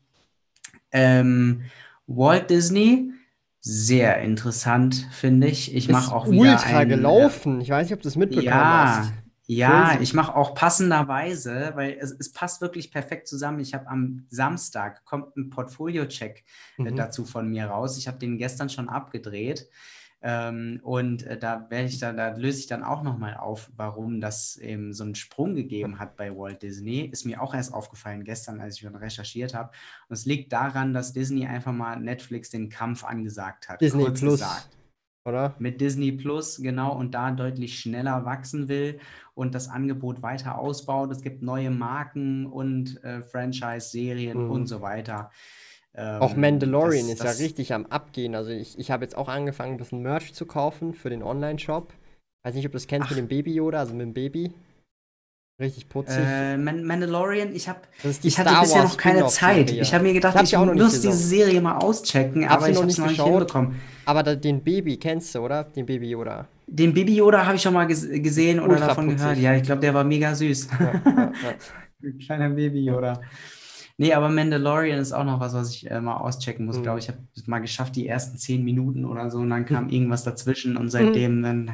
Ähm, Walt Disney, sehr interessant, finde ich. Ich mache ist auch wieder ultra ein, äh, gelaufen. Ich weiß nicht, ob du es mitbekommen hast. ja, ja, Crazy. ich mache auch passenderweise, weil es, es passt wirklich perfekt zusammen. Ich habe am Samstag kommt ein Portfolio-Check äh, Mhm. dazu von mir raus. Ich habe den gestern schon abgedreht. Ähm, und äh, da werde ich dann, da löse ich dann auch nochmal auf, warum das eben so einen Sprung gegeben hat bei Walt Disney. Ist mir auch erst aufgefallen gestern, als ich dann recherchiert habe. Und es liegt daran, dass Disney einfach mal Netflix den Kampf angesagt hat. Disney Kurz Plus, gesagt. oder? Mit Disney Plus, genau, und da deutlich schneller wachsen will und das Angebot weiter ausbaut. Es gibt neue Marken und äh, Franchise-Serien und Mhm. so weiter. Auch Ähm, Mandalorian das, ist ja das, richtig am Abgehen. Also ich, ich habe jetzt auch angefangen, ein bisschen Merch zu kaufen für den Online-Shop. Weiß nicht, ob du das kennst mit ach, dem Baby Yoda, also mit dem Baby. Richtig putzig. äh, Man Mandalorian, ich, hab, Das ist die ich hatte Star bisher Wars noch keine Zeit. Ich Spin-off-Serie. habe mir Ich gedacht, habe sie ich auch noch nicht muss diese gesehen. Serie mal auschecken, Hab aber sie ich noch habe es nicht noch nicht geschaut, hinbekommen. aber da, den Baby kennst du, oder? Den Baby Yoda. Den Baby Yoda habe ich schon mal ges gesehen oder Ultra davon gehört. putzig. Ja, ich glaube, der war mega süß. Ja, ja, ja, Ein kleiner Baby ja. Yoda. Nee, aber Mandalorian ist auch noch was, was ich äh, mal auschecken muss. Ich glaube, Mhm. ich habe es mal geschafft, die ersten zehn Minuten oder so, und dann kam irgendwas dazwischen und Mhm. seitdem dann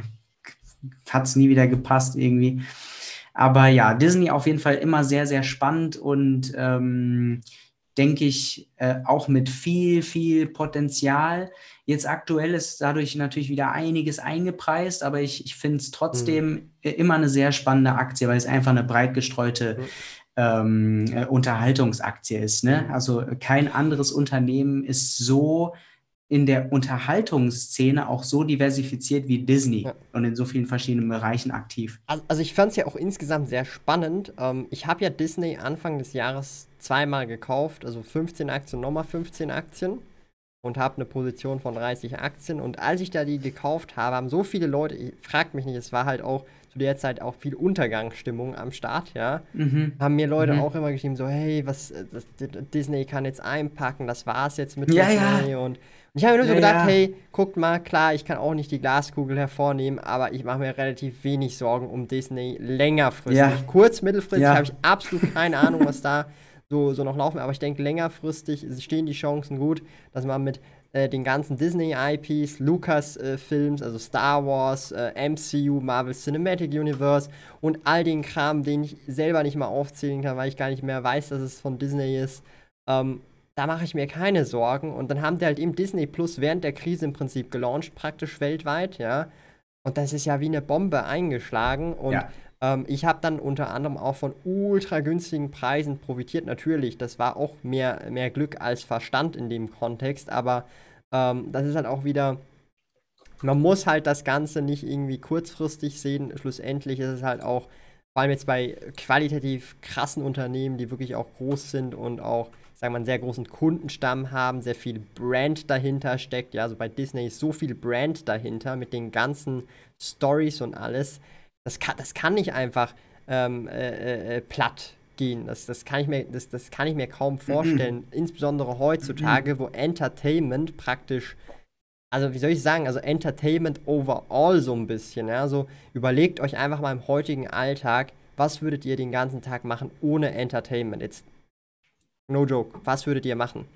hat es nie wieder gepasst irgendwie. Aber ja, Disney auf jeden Fall immer sehr, sehr spannend und ähm, denke ich äh, auch mit viel, viel Potenzial. Jetzt aktuell ist dadurch natürlich wieder einiges eingepreist, aber ich, ich finde es Mhm. trotzdem äh, immer eine sehr spannende Aktie, weil es einfach eine breit gestreute Mhm. ähm, äh, Unterhaltungsaktie ist. Ne? Mhm. Also kein anderes Unternehmen ist so in der Unterhaltungsszene auch so diversifiziert wie Disney Ja. und in so vielen verschiedenen Bereichen aktiv. Also, also ich fand es ja auch insgesamt sehr spannend. Ähm, ich habe ja Disney Anfang des Jahres zweimal gekauft, also fünfzehn Aktien, nochmal fünfzehn Aktien und habe eine Position von dreißig Aktien. Und als ich da die gekauft habe, haben so viele Leute, ich frag mich nicht, es war halt auch zu der Zeit auch viel Untergangsstimmung am Start, ja. Mhm. Haben mir Leute auch Mhm. immer geschrieben, so, hey, was, äh, das, Disney kann jetzt einpacken, das war's jetzt mit Ja, Disney. ja, Und, und ich habe mir nur so ja, gedacht, ja, hey, guckt mal, klar, ich kann auch nicht die Glaskugel hervornehmen, aber ich mache mir relativ wenig Sorgen um Disney ja, längerfristig. Kurz, mittelfristig habe ich ja, absolut keine Ahnung, was da so, so noch laufen. Aber ich denke, längerfristig stehen die Chancen gut, dass man mit äh, den ganzen Disney-I Ps, Lucas-Films, äh, also Star Wars, äh, M C U, Marvel Cinematic Universe und all den Kram, den ich selber nicht mal aufzählen kann, weil ich gar nicht mehr weiß, dass es von Disney ist, ähm, da mache ich mir keine Sorgen. Und dann haben die halt eben Disney Plus während der Krise im Prinzip gelauncht, praktisch weltweit, ja. Und das ist ja wie eine Bombe eingeschlagen. Und Ja. ähm, ich habe dann unter anderem auch von ultra günstigen Preisen profitiert. Natürlich, das war auch mehr, mehr Glück als Verstand in dem Kontext. Aber ähm, das ist halt auch wieder, man muss halt das Ganze nicht irgendwie kurzfristig sehen. Schlussendlich ist es halt auch, vor allem jetzt bei qualitativ krassen Unternehmen, die wirklich auch groß sind und auch, sagen wir mal, einen sehr großen Kundenstamm haben, sehr viel Brand dahinter steckt. Ja, also bei Disney ist so viel Brand dahinter mit den ganzen Stories und alles. Das kann, das kann nicht einfach ähm, äh, äh, platt gehen. Das, das, kann ich mir, das, das kann ich mir kaum vorstellen. Mhm. Insbesondere heutzutage, Mhm. wo Entertainment praktisch, also wie soll ich sagen, also Entertainment overall so ein bisschen. Ja, so überlegt euch einfach mal im heutigen Alltag, was würdet ihr den ganzen Tag machen ohne Entertainment? Jetzt no joke. Was würdet ihr machen?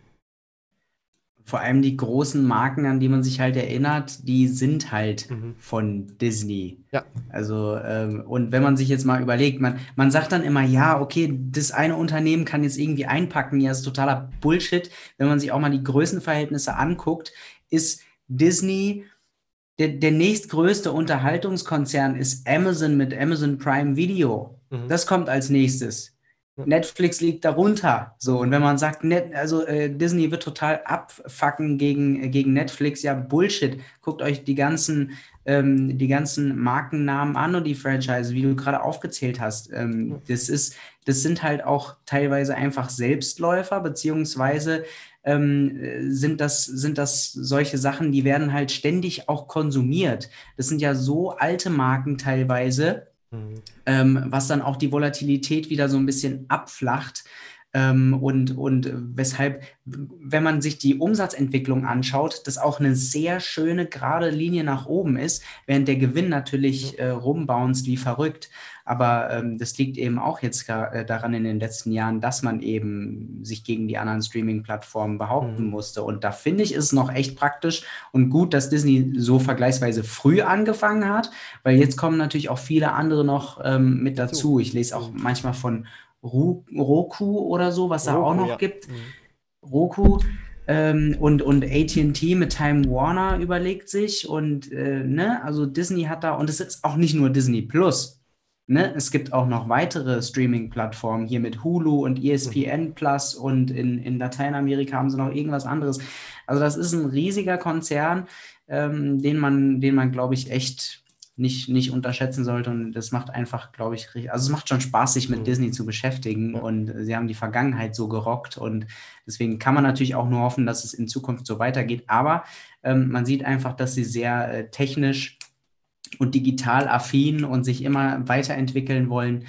Vor allem die großen Marken, an die man sich halt erinnert, die sind halt Mhm. von Disney. Ja. Also, ähm, und wenn man sich jetzt mal überlegt, man, man sagt dann immer, ja, okay, das eine Unternehmen kann jetzt irgendwie einpacken, ja, ist totaler Bullshit. Wenn man sich auch mal die Größenverhältnisse anguckt, ist Disney, der, der nächstgrößte Unterhaltungskonzern ist Amazon mit Amazon Prime Video. Mhm. Das kommt als nächstes. Ja. Netflix liegt darunter. So, und wenn man sagt, Net, also äh, Disney wird total abfacken gegen, äh, gegen Netflix, ja, Bullshit. Guckt euch die ganzen, ähm, die ganzen Markennamen an und die Franchise, wie du gerade aufgezählt hast. Ähm, das ist, das sind halt auch teilweise einfach Selbstläufer, beziehungsweise ähm, sind das, sind das solche Sachen, die werden halt ständig auch konsumiert. Das sind ja so alte Marken teilweise, Mhm. ähm, was dann auch die Volatilität wieder so ein bisschen abflacht. Ähm, und, und weshalb, wenn man sich die Umsatzentwicklung anschaut, das auch eine sehr schöne gerade Linie nach oben ist, während der Gewinn natürlich äh, rumbounced wie verrückt. Aber ähm, das liegt eben auch jetzt gar, äh, daran in den letzten Jahren, dass man eben sich gegen die anderen Streaming-Plattformen behaupten Mhm. musste. Und da finde ich, ist es noch echt praktisch und gut, dass Disney so vergleichsweise früh angefangen hat, weil jetzt kommen natürlich auch viele andere noch ähm, mit Dazu. dazu. Ich lese auch Mhm. manchmal von Ru Roku oder so, was da auch Roku, noch ja. gibt. Mhm. Roku ähm, und, und A T und T mit Time Warner überlegt sich und äh, ne, also Disney hat da, und es ist auch nicht nur Disney Plus. Ne? Es gibt auch noch weitere Streaming-Plattformen hier mit Hulu und E S P N Plus und in, in Lateinamerika haben sie noch irgendwas anderes. Also das ist ein riesiger Konzern, ähm, den man, den man, glaube ich, echt nicht, nicht unterschätzen sollte. Und das macht einfach, glaube ich, ri- also es macht schon Spaß, sich mit Mhm. Disney zu beschäftigen. Ja. Und sie haben die Vergangenheit so gerockt. Und deswegen kann man natürlich auch nur hoffen, dass es in Zukunft so weitergeht. Aber ähm, man sieht einfach, dass sie sehr äh, technisch und digital affin und sich immer weiterentwickeln wollen,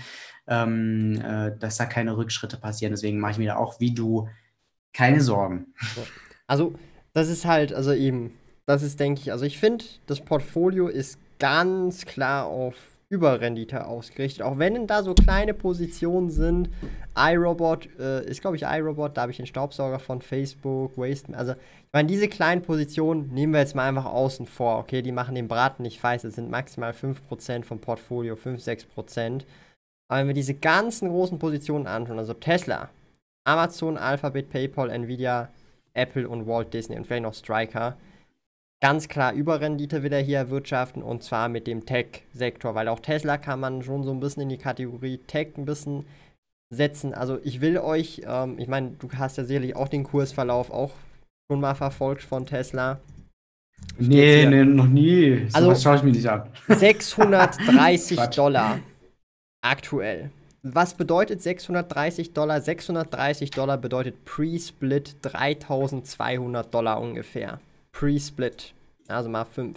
ähm, äh, dass da keine Rückschritte passieren. Deswegen mache ich mir da auch wie du keine Sorgen. Ja. Also, das ist halt, also eben, das ist, denke ich, also ich finde, das Portfolio ist ganz klar auf Überrendite ausgerichtet, auch wenn da so kleine Positionen sind. iRobot äh, ist, glaube ich, iRobot, da habe ich den Staubsauger von Facebook, Waste, also ich meine, diese kleinen Positionen nehmen wir jetzt mal einfach außen vor, okay, die machen den Braten nicht weiß, es sind maximal fünf Prozent vom Portfolio, fünf, sechs Prozent. Aber wenn wir diese ganzen großen Positionen anschauen, also Tesla, Amazon, Alphabet, PayPal, Nvidia, Apple und Walt Disney und vielleicht noch Stryker, ganz klar Überrendite wieder hier erwirtschaften und zwar mit dem Tech-Sektor, weil auch Tesla kann man schon so ein bisschen in die Kategorie Tech ein bisschen setzen. Also ich will euch, ähm, ich meine, du hast ja sicherlich auch den Kursverlauf auch schon mal verfolgt von Tesla. Nee, nee, noch nie. So Also, was schaue ich mir nicht an. sechshundertdreißig Quatsch. Dollar aktuell. Was bedeutet sechshundertdreißig Dollar? sechshundertdreißig Dollar bedeutet Pre-Split dreitausendzweihundert Dollar ungefähr. Pre-Split. Also mal fünf.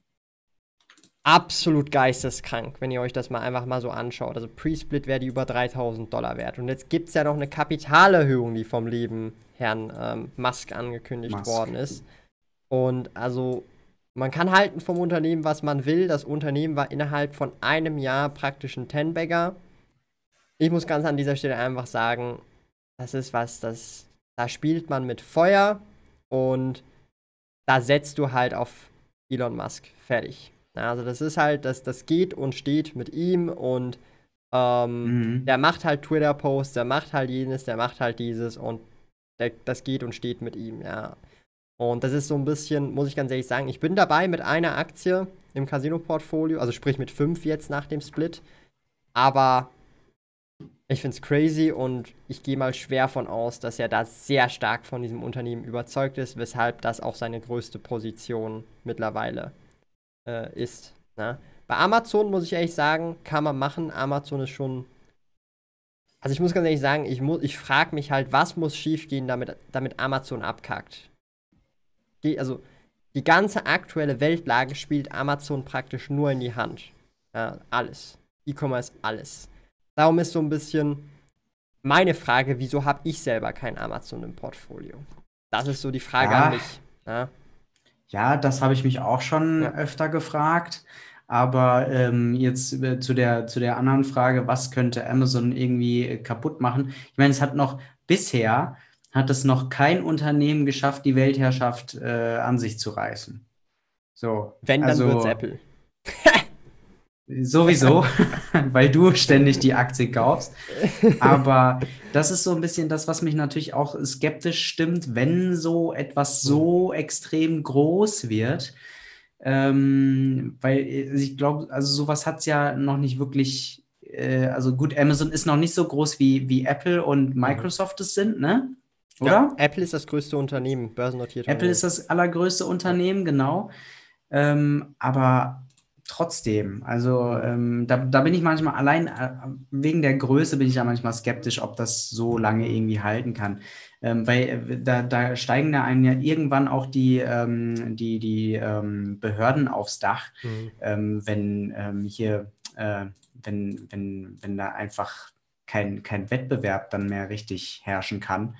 Absolut geisteskrank, wenn ihr euch das mal einfach mal so anschaut. Also Pre-Split wäre die über dreitausend Dollar wert. Und jetzt gibt es ja noch eine Kapitalerhöhung, die vom lieben Herrn ähm, Musk angekündigt Musk. worden ist. Und also, man kann halten vom Unternehmen, was man will. Das Unternehmen war innerhalb von einem Jahr praktisch ein Ten-Bagger. Ich muss ganz an dieser Stelle einfach sagen, das ist was, das, da spielt man mit Feuer und da setzt du halt auf Elon Musk. Fertig. Ja, also das ist halt, das, das geht und steht mit ihm und ähm, Mhm. der macht halt Twitter-Posts, der macht halt jenes, der macht halt dieses und der, das geht und steht mit ihm, ja. Und das ist so ein bisschen, muss ich ganz ehrlich sagen, ich bin dabei mit einer Aktie im Casino-Portfolio, also sprich mit fünf jetzt nach dem Split, aber ich finde es crazy und ich gehe mal schwer von aus, dass er da sehr stark von diesem Unternehmen überzeugt ist, weshalb das auch seine größte Position mittlerweile äh, ist. Ne? Bei Amazon muss ich ehrlich sagen, kann man machen. Amazon ist schon. Also ich muss ganz ehrlich sagen, ich, ich frage mich halt, was muss schiefgehen, damit, damit Amazon abkackt. Die, also die ganze aktuelle Weltlage spielt Amazon praktisch nur in die Hand. Ja, alles. E-Commerce, alles. Darum ist so ein bisschen meine Frage, wieso habe ich selber kein Amazon im Portfolio? Das ist so die Frage an Ja, mich. Ja, ja, das habe ich mich auch schon ja. öfter gefragt. Aber ähm, jetzt äh, zu der, zu der anderen Frage, was könnte Amazon irgendwie äh, kaputt machen? Ich meine, es hat noch bisher hat es noch kein Unternehmen geschafft, die Weltherrschaft äh, an sich zu reißen. So, Wenn, dann wird's also Apple. sowieso, weil du ständig die Aktie kaufst. Aber das ist so ein bisschen das, was mich natürlich auch skeptisch stimmt, wenn so etwas Hm. so extrem groß wird. Ähm, weil äh, ich glaube, also sowas hat es ja noch nicht wirklich, äh, also gut, Amazon ist noch nicht so groß wie, wie Apple und Mhm. Microsoft es sind, ne? Ja, Oder? Apple ist das größte Unternehmen, börsennotierte Apple ist Unternehmen. das allergrößte Ja. Unternehmen, genau. Ähm, aber trotzdem, also Mhm. ähm, da, da bin ich manchmal allein, äh, wegen der Größe bin ich ja manchmal skeptisch, ob das so lange Mhm. irgendwie halten kann. Ähm, weil äh, da, da steigen da einem ja irgendwann auch die, ähm, die, die ähm, Behörden aufs Dach, Mhm. ähm, wenn ähm, hier, äh, wenn, wenn, wenn da einfach kein, kein Wettbewerb dann mehr richtig herrschen kann.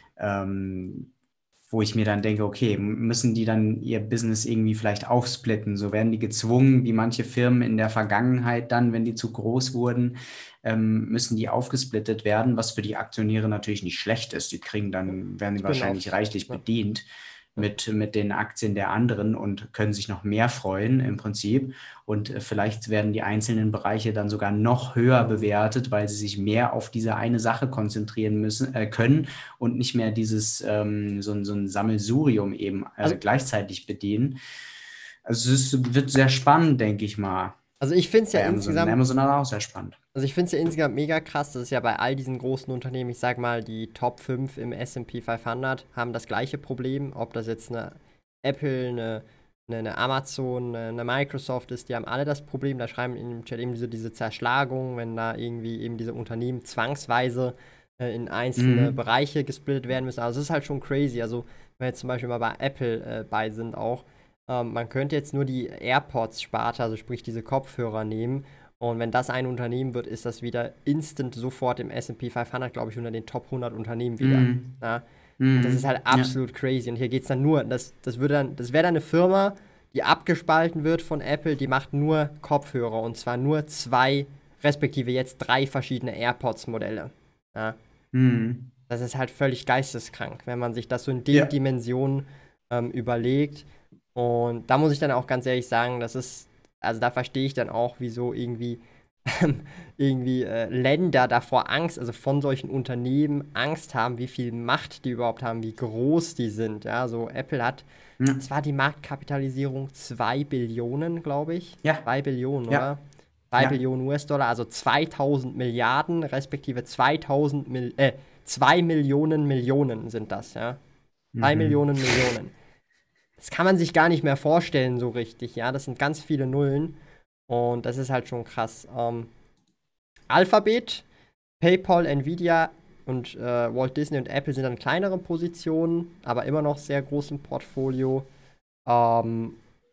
Ähm, Wo ich mir dann denke, okay, müssen die dann ihr Business irgendwie vielleicht aufsplitten? So werden die gezwungen, wie manche Firmen in der Vergangenheit dann, wenn die zu groß wurden, ähm, müssen die aufgesplittet werden, was für die Aktionäre natürlich nicht schlecht ist. Die kriegen Ja. dann, werden die wahrscheinlich Spin-offs. reichlich Ja. bedient Ja. mit, mit den Aktien der anderen und können sich noch mehr freuen im Prinzip. Und äh, vielleicht werden die einzelnen Bereiche dann sogar noch höher Mhm. bewertet, weil sie sich mehr auf diese eine Sache konzentrieren müssen, äh, können und nicht mehr dieses ähm, so, ein- so ein Sammelsurium eben äh, Also, gleichzeitig bedienen. Also es wird sehr spannend, denke ich mal, also ich finde es ja bei Amazon. Und insgesamt, Amazon ist auch sehr spannend. also ich finde es ja insgesamt mega krass, das ist ja bei all diesen großen Unternehmen, ich sag mal, die Top fünf im S und P fünfhundert haben das gleiche Problem, ob das jetzt eine Apple, eine, eine, eine Amazon, eine, eine Microsoft ist, die haben alle das Problem, da schreiben in dem Chat eben diese, diese Zerschlagung, wenn da irgendwie eben diese Unternehmen zwangsweise äh, in einzelne Mhm. Bereiche gesplittet werden müssen. Also es ist halt schon crazy, also wenn wir jetzt zum Beispiel mal bei Apple äh, bei sind auch, ähm, man könnte jetzt nur die AirPods-Sparte, also sprich diese Kopfhörer nehmen. Und wenn das ein Unternehmen wird, ist das wieder instant sofort im S und P fünfhundert, glaube ich, unter den Top hundert Unternehmen wieder. Mhm. Ja? Und das ist Mhm. halt Ja. absolut crazy. Und hier geht es dann nur, das, das, würde dann, das wäre dann eine Firma, die abgespalten wird von Apple, die macht nur Kopfhörer. Und zwar nur zwei, respektive jetzt drei verschiedene AirPods-Modelle. Ja? Mhm. Das ist halt völlig geisteskrank, wenn man sich das so in den Ja. Dimensionen ähm, überlegt. Und da muss ich dann auch ganz ehrlich sagen, das ist, also da verstehe ich dann auch, wieso irgendwie, irgendwie äh, Länder davor Angst, also von solchen Unternehmen Angst haben, wie viel Macht die überhaupt haben, wie groß die sind. Ja, so Apple hat, Ja. es war die Marktkapitalisierung zwei Billionen, glaube ich. Ja. zwei Billionen, Ja. oder? zwei Ja. Billionen U S-Dollar, also zweitausend Milliarden, respektive zweitausend Mil äh, zwei Millionen Millionen sind das, ja. zwei Mhm. Millionen Millionen. Das kann man sich gar nicht mehr vorstellen so richtig, ja. Das sind ganz viele Nullen und das ist halt schon krass. Ähm, Alphabet, PayPal, Nvidia und äh, Walt Disney und Apple sind dann kleinere Positionen, aber immer noch sehr groß im Portfolio. Ähm,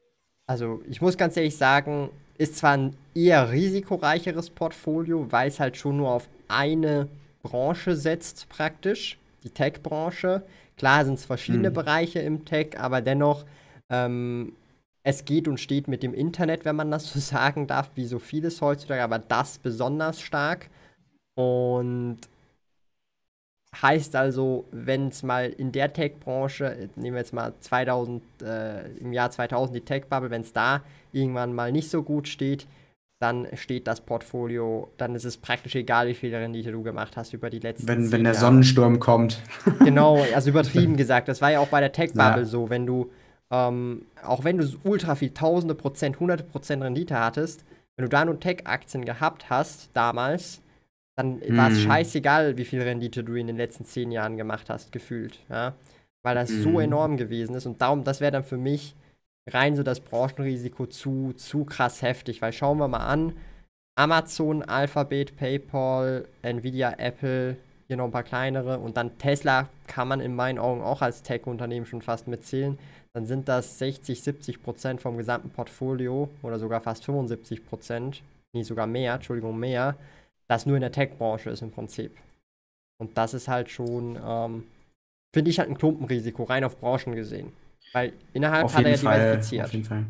also ich muss ganz ehrlich sagen, ist zwar ein eher risikoreicheres Portfolio, weil es halt schon nur auf eine Branche setzt praktisch, die Tech-Branche. Klar sind es verschiedene Mhm. Bereiche im Tech, aber dennoch, ähm, es geht und steht mit dem Internet, wenn man das so sagen darf, wie so vieles heutzutage, aber das besonders stark. Und heißt also, wenn es mal in der Tech-Branche, nehmen wir jetzt mal zweitausend, äh, im Jahr zweitausend die Tech-Bubble, wenn es da irgendwann mal nicht so gut steht, dann steht das Portfolio, dann ist es praktisch egal, wie viel Rendite du gemacht hast über die letzten Wenn, zehn wenn der Jahre. Sonnensturm kommt. Genau, also übertrieben gesagt. Das war ja auch bei der Tech-Bubble Ja. so, wenn du, ähm, auch wenn du so ultra viel, tausende Prozent, hunderte Prozent Rendite hattest, wenn du da nur Tech-Aktien gehabt hast, damals, dann war es Hm. scheißegal, wie viel Rendite du in den letzten zehn Jahren gemacht hast, gefühlt. Ja? Weil das so Hm. enorm gewesen ist. Und darum, das wäre dann für mich rein so das Branchenrisiko zu, zu krass heftig. Weil schauen wir mal an, Amazon, Alphabet, PayPal, Nvidia, Apple, hier noch ein paar kleinere und dann Tesla kann man in meinen Augen auch als Tech-Unternehmen schon fast mitzählen. Dann sind das sechzig, siebzig Prozent vom gesamten Portfolio oder sogar fast fünfundsiebzig Prozent, nee, sogar mehr, Entschuldigung, mehr, das nur in der Tech-Branche ist im Prinzip. Und das ist halt schon, ähm, finde ich halt ein Klumpenrisiko, rein auf Branchen gesehen. Weil innerhalb Auf hat er ja jeden Fall, diversifiziert. auf jeden Fall.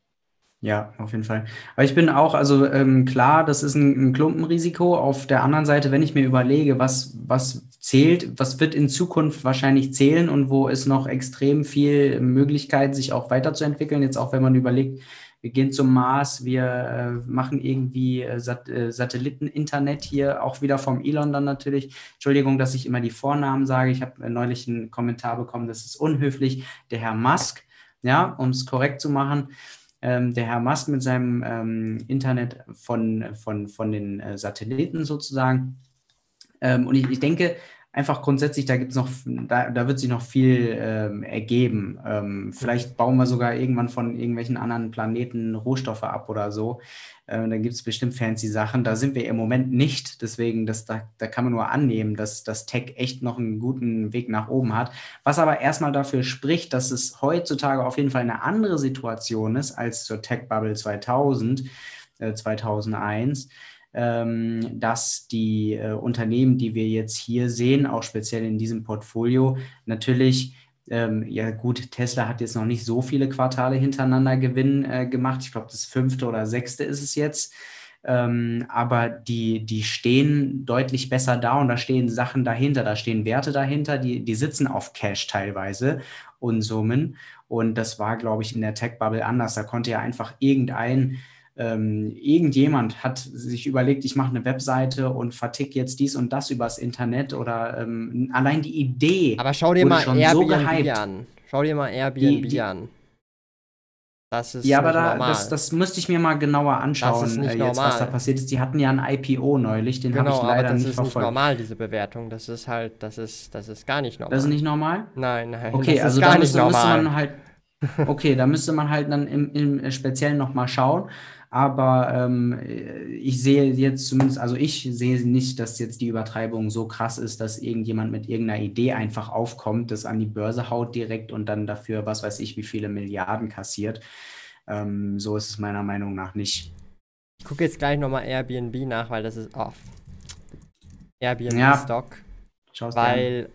Ja, auf jeden Fall. Aber ich bin auch, also ähm, klar, das ist ein, ein Klumpenrisiko. Auf der anderen Seite, wenn ich mir überlege, was, was zählt, was wird in Zukunft wahrscheinlich zählen und wo ist noch extrem viel Möglichkeit, sich auch weiterzuentwickeln. Jetzt auch, wenn man überlegt, wir gehen zum Mars, wir äh, machen irgendwie äh, Sat äh, Satelliten-Internet hier, auch wieder vom Elon dann natürlich. Entschuldigung, dass ich immer die Vornamen sage. Ich habe äh, neulich einen Kommentar bekommen, das ist unhöflich. Der Herr Musk, ja, um es korrekt zu machen. Ähm, der Herr Musk mit seinem ähm, Internet von, von, von den äh, Satelliten sozusagen. Ähm, und ich, ich denke einfach grundsätzlich, da gibt's noch, da, da wird sich noch viel ähm, ergeben. Ähm, vielleicht bauen wir sogar irgendwann von irgendwelchen anderen Planeten Rohstoffe ab oder so. Äh, da gibt es bestimmt fancy Sachen. Da sind wir im Moment nicht. Deswegen, das, da, da kann man nur annehmen, dass das Tech echt noch einen guten Weg nach oben hat. Was aber erstmal dafür spricht, dass es heutzutage auf jeden Fall eine andere Situation ist als zur Tech-Bubble zweitausend, äh, zweitausendeins. Ähm, dass die äh, Unternehmen, die wir jetzt hier sehen, auch speziell in diesem Portfolio, natürlich, ähm, ja gut, Tesla hat jetzt noch nicht so viele Quartale hintereinander Gewinn äh, gemacht. Ich glaube, das fünfte oder sechste ist es jetzt. Ähm, aber die, die stehen deutlich besser da und da stehen Sachen dahinter, da stehen Werte dahinter, die, die sitzen auf Cash teilweise und Summen. Und das war, glaube ich, in der Tech-Bubble anders. Da konnte ja einfach irgendein Ähm, irgendjemand hat sich überlegt, ich mache eine Webseite und vertick jetzt dies und das übers Internet oder ähm, allein die Idee Aber schau dir wurde mal schon so Airbnb gehypt. an. Schau dir mal Die, Airbnb die, an. Das ist ja, aber nicht da, das, normal. das müsste ich mir mal genauer Das ist anschauen, äh, nicht jetzt was da normal. passiert ist. Die hatten ja ein I P O neulich, den habe Genau, ich aber leider das nicht ist nicht verfolgt. normal, diese Bewertung. Das ist halt, das ist, das ist gar nicht Das ist normal. nicht normal? Nein, nein, Okay, das ist also da gar nicht müsste, müsste normal. man halt, okay, da müsste man halt dann im, im Speziellen nochmal schauen. Aber ähm, ich sehe jetzt zumindest, also ich sehe nicht, dass jetzt die Übertreibung so krass ist, dass irgendjemand mit irgendeiner Idee einfach aufkommt, das an die Börse haut direkt und dann dafür, was weiß ich, wie viele Milliarden kassiert. Ähm, so ist es meiner Meinung nach nicht. Ich gucke jetzt gleich nochmal Airbnb nach, weil das ist off. Ja, Airbnb-Stock. schau es dir an. Weil,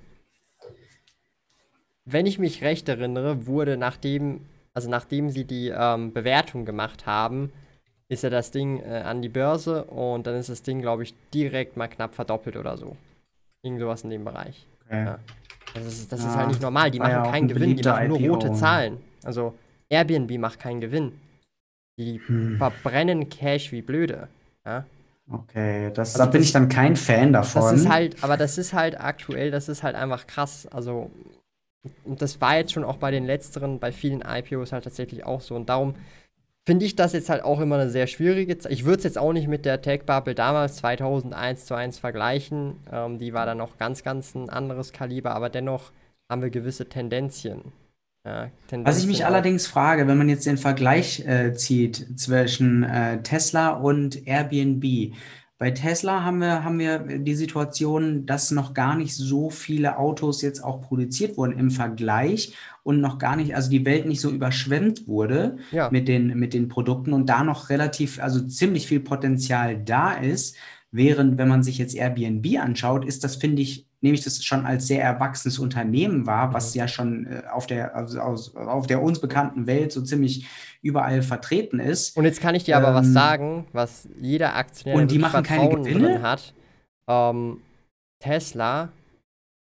wenn ich mich recht erinnere, wurde nachdem, also nachdem sie die ähm, Bewertung gemacht haben, ist ja das Ding äh, an die Börse und dann ist das Ding, glaube ich, direkt mal knapp verdoppelt oder so. Irgend sowas in dem Bereich. Okay. Ja. Das ist, das ist Ja, halt nicht normal. Die war ja machen auch keinen ein Gewinn, die beliebter machen nur I P O, rote ne? Zahlen. Also Airbnb macht keinen Gewinn. Die Hm. verbrennen Cash wie blöde. Ja. Okay, das, Also da bin das, ich dann kein Fan das ist davon. halt, aber das ist halt aktuell, das ist halt einfach krass. Also, und das war jetzt schon auch bei den letzteren, bei vielen I P Os halt tatsächlich auch so. Und darum finde ich das jetzt halt auch immer eine sehr schwierige Zeit. Ich würde es jetzt auch nicht mit der Tech-Bubble damals zweitausendeins zu eins vergleichen. Ähm, die war dann noch ganz, ganz ein anderes Kaliber, aber dennoch haben wir gewisse Tendenzien. Ja, Was ich mich Tendenzien auf. allerdings frage, wenn man jetzt den Vergleich äh, zieht zwischen äh, Tesla und Airbnb. Bei Tesla haben wir, haben wir die Situation, dass noch gar nicht so viele Autos jetzt auch produziert wurden im Vergleich und noch gar nicht, also die Welt nicht so überschwemmt wurde Ja, mit den, mit den Produkten und da noch relativ, also ziemlich viel Potenzial da ist. Während, wenn man sich jetzt Airbnb anschaut, ist das, finde ich, nehme ich das schon als sehr erwachsenes Unternehmen wahr, was mhm. ja schon äh, auf der, also aus, auf der uns bekannten Welt so ziemlich überall vertreten ist. Und jetzt kann ich dir aber was Ähm, sagen, was jeder Aktionär, der und die wirklich machen keine Vertrauen drin Gewinne? hat. Ähm, Tesla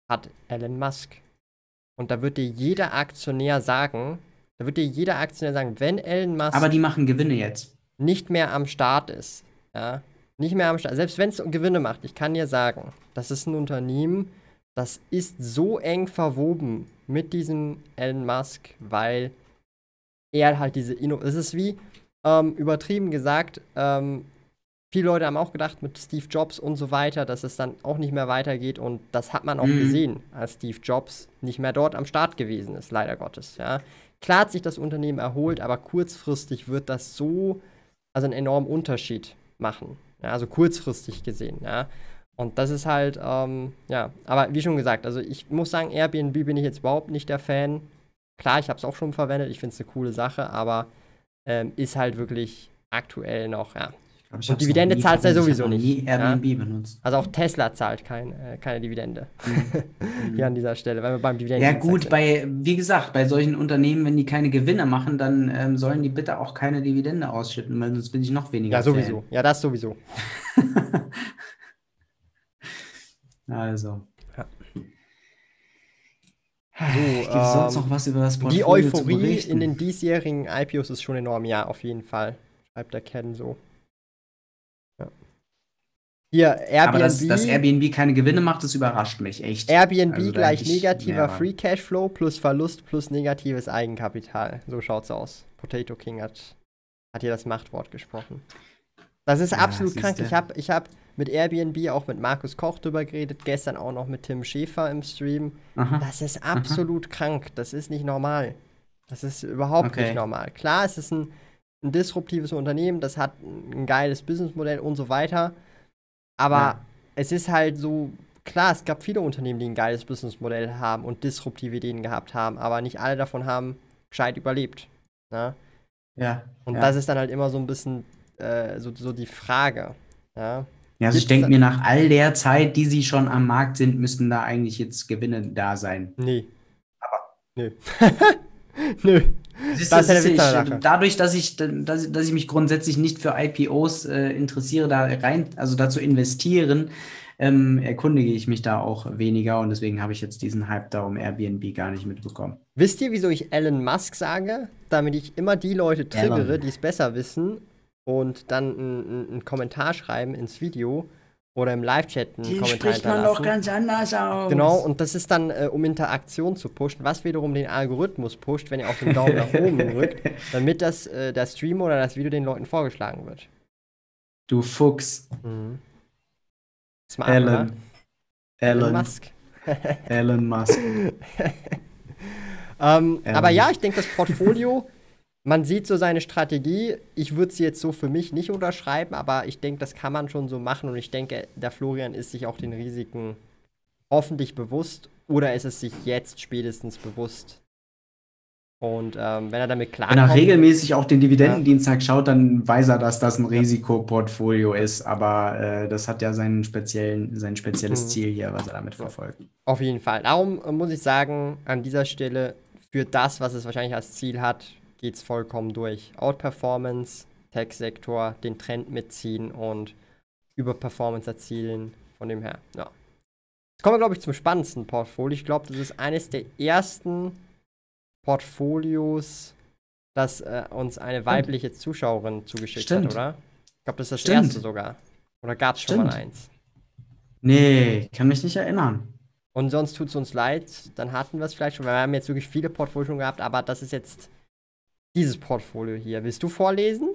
hat Elon Musk. Und da wird dir jeder Aktionär sagen, da wird dir jeder Aktionär sagen, wenn Elon Musk Aber die machen Gewinne jetzt. nicht mehr am Start ist, ja, nicht mehr am Start, selbst wenn es Gewinne macht, ich kann dir sagen, das ist ein Unternehmen, das ist so eng verwoben mit diesem Elon Musk, weil er halt diese Inno, es ist wie, ähm, übertrieben gesagt, ähm, viele Leute haben auch gedacht mit Steve Jobs und so weiter, dass es dann auch nicht mehr weitergeht und das hat man auch Mhm. gesehen, als Steve Jobs nicht mehr dort am Start gewesen ist, leider Gottes, ja. Klar hat sich das Unternehmen erholt, aber kurzfristig wird das so, also einen enormen Unterschied machen, ja, also kurzfristig gesehen, ja. Und das ist halt, ähm, ja, aber wie schon gesagt, also ich muss sagen, Airbnb bin ich jetzt überhaupt nicht der Fan. Klar, ich habe es auch schon verwendet, ich finde es eine coole Sache, aber ähm, ist halt wirklich aktuell noch, ja. Ich glaub, ich Und hab's Dividende noch nie zahlt er verwendet. Ich sowieso hab noch nicht. nie Ja? Airbnb benutzt. Also auch Tesla zahlt kein, äh, keine Dividende. Mhm. Hier an dieser Stelle, weil wir beim Dividenden. Ja gut, bei, wie gesagt, bei solchen Unternehmen, wenn die keine Gewinne machen, dann ähm, sollen die bitte auch keine Dividende ausschütten, weil sonst bin ich noch weniger Ja, sowieso. Ja, das sowieso. Fan. Also. Ja. Gibt So, es sonst ähm, noch was über das die Portfolio zu Euphorie berichten? in den diesjährigen I P Os ist schon enorm, ja, auf jeden Fall. Schreibt der Ken so. Ja. Hier, Airbnb. Aber dass, dass Airbnb keine Gewinne macht, das überrascht mich echt. Airbnb Also da gleich hätte ich negativer mehr Free Cashflow plus Verlust plus negatives Eigenkapital. So schaut's aus. Potato King hat, hat hier das Machtwort gesprochen. Das ist Ja, absolut krank. siehste. Ich habe ich hab mit Airbnb auch mit Markus Koch drüber geredet, gestern auch noch mit Tim Schäfer im Stream. Aha. Das ist absolut krank. Das ist nicht normal. Das ist überhaupt Okay. nicht normal. Klar, es ist ein, ein disruptives Unternehmen, das hat ein geiles Businessmodell und so weiter. Aber Ja. es ist halt so, klar, es gab viele Unternehmen, die ein geiles Businessmodell haben und disruptive Ideen gehabt haben, aber nicht alle davon haben gescheit überlebt. Ne? Ja. Und ja. das ist dann halt immer so ein bisschen äh, so, so die Frage. Ja, Ja, also ich Gibt's denke da- mir, nach all der Zeit, die sie schon am Markt sind, müssten da eigentlich jetzt Gewinne da sein. nee. Nö. Nö. Siehst Das du, ist ja der siehst du, Witz an der ich, Sache. dadurch, dass ich, dass, dass ich mich grundsätzlich nicht für I P Os äh, interessiere, da rein, also da zu investieren, ähm, erkundige ich mich da auch weniger und deswegen habe ich jetzt diesen Hype da um Airbnb gar nicht mitbekommen. Wisst ihr, wieso ich Elon Musk sage? Damit ich immer die Leute triggere, Elon. die es besser wissen und dann einen einen Kommentar schreiben ins Video oder im Live-Chat einen Kommentar hinterlassen. anders aus. Genau, und das ist dann, äh, um Interaktion zu pushen, was wiederum den Algorithmus pusht, wenn ihr auf den Daumen nach oben drückt, damit das, äh, der Stream oder das Video den Leuten vorgeschlagen wird. Du Fuchs. Mhm. Smart, Elon. oder? Elon Elon. Musk. Elon Musk. Ähm, Ähm. Aber ja, ich denke, das Portfolio, man sieht so seine Strategie. Ich würde sie jetzt so für mich nicht unterschreiben, aber ich denke, das kann man schon so machen. Und ich denke, der Florian ist sich auch den Risiken hoffentlich bewusst oder ist es sich jetzt spätestens bewusst. Und ähm, wenn er damit Wenn er klarkommt, regelmäßig auch den Dividendendienstag schaut, dann weiß er, dass das ein Risikoportfolio ist. Aber äh, das hat ja seinen speziellen, sein spezielles Mhm. Ziel hier, was er damit verfolgt. auf jeden Fall. Darum äh, muss ich sagen, an dieser Stelle, für das, was es wahrscheinlich als Ziel hat, geht es vollkommen durch. Outperformance, Tech-Sektor, den Trend mitziehen und Überperformance erzielen. Von dem her, ja. Jetzt kommen wir, glaube ich, zum spannendsten Portfolio. Ich glaube, das ist eines der ersten Portfolios, das äh, uns eine weibliche Zuschauerin zugeschickt Stimmt. hat, oder? Ich glaube, das ist das Stimmt. erste sogar. Oder gab es schon mal Stimmt. eins? Nee, kann mich nicht erinnern. Und sonst tut es uns leid, dann hatten wir es vielleicht schon, weil wir haben jetzt wirklich viele Portfolio schon gehabt, aber das ist jetzt dieses Portfolio hier. Willst du vorlesen?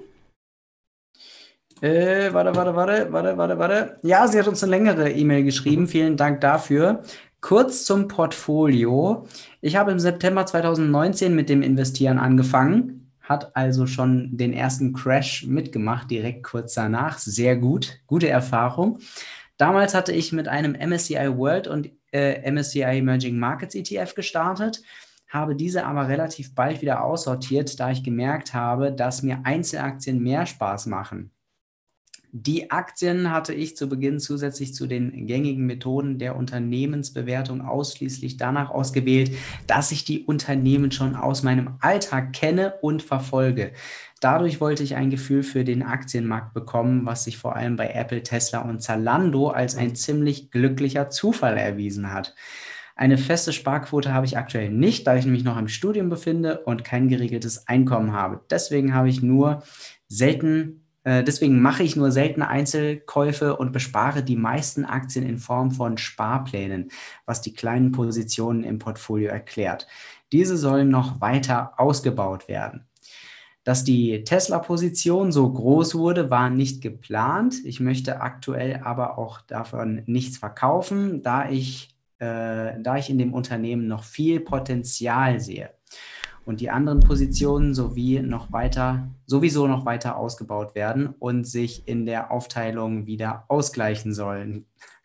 Äh, warte, warte, warte, warte, warte, warte. Ja, sie hat uns eine längere E-Mail geschrieben. Mhm. Vielen Dank dafür. Kurz zum Portfolio. Ich habe im September zweitausendneunzehn mit dem Investieren angefangen, hat also schon den ersten Crash mitgemacht, direkt kurz danach. Sehr gut, gute Erfahrung. Damals hatte ich mit einem M S C I World und äh, M S C I Emerging Markets E T F gestartet, habe diese aber relativ bald wieder aussortiert, da ich gemerkt habe, dass mir Einzelaktien mehr Spaß machen. Die Aktien hatte ich zu Beginn zusätzlich zu den gängigen Methoden der Unternehmensbewertung ausschließlich danach ausgewählt, dass ich die Unternehmen schon aus meinem Alltag kenne und verfolge. Dadurch wollte ich ein Gefühl für den Aktienmarkt bekommen, was sich vor allem bei Apple, Tesla und Zalando als ein ziemlich glücklicher Zufall erwiesen hat. Eine feste Sparquote habe ich aktuell nicht, da ich nämlich noch im Studium befinde und kein geregeltes Einkommen habe. Deswegen habe ich nur selten, äh, deswegen mache ich nur seltene Einzelkäufe und bespare die meisten Aktien in Form von Sparplänen, was die kleinen Positionen im Portfolio erklärt. Diese sollen noch weiter ausgebaut werden. Dass die Tesla-Position so groß wurde, war nicht geplant. Ich möchte aktuell aber auch davon nichts verkaufen, da ich, äh, da ich in dem Unternehmen noch viel Potenzial sehe und die anderen Positionen sowie noch weiter, sowieso noch weiter ausgebaut werden und sich in der Aufteilung wieder ausgleichen sollen.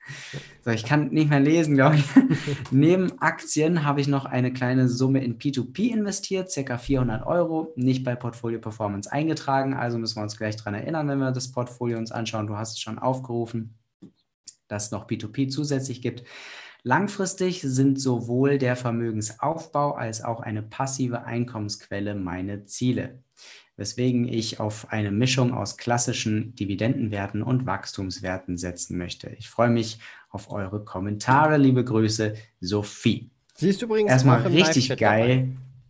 So, ich kann nicht mehr lesen, glaube ich. Neben Aktien habe ich noch eine kleine Summe in P zwei P investiert, ca. vierhundert Euro, nicht bei Portfolio Performance eingetragen. Also müssen wir uns gleich daran erinnern, wenn wir das Portfolio uns anschauen. Du hast es schon aufgerufen, dass es noch P zwei P zusätzlich gibt. Langfristig sind sowohl der Vermögensaufbau als auch eine passive Einkommensquelle meine Ziele, weswegen ich auf eine Mischung aus klassischen Dividendenwerten und Wachstumswerten setzen möchte. Ich freue mich auf eure Kommentare. Liebe Grüße, Sophie. Siehst du übrigens erstmal auch im richtig Live-Chat geil. dabei.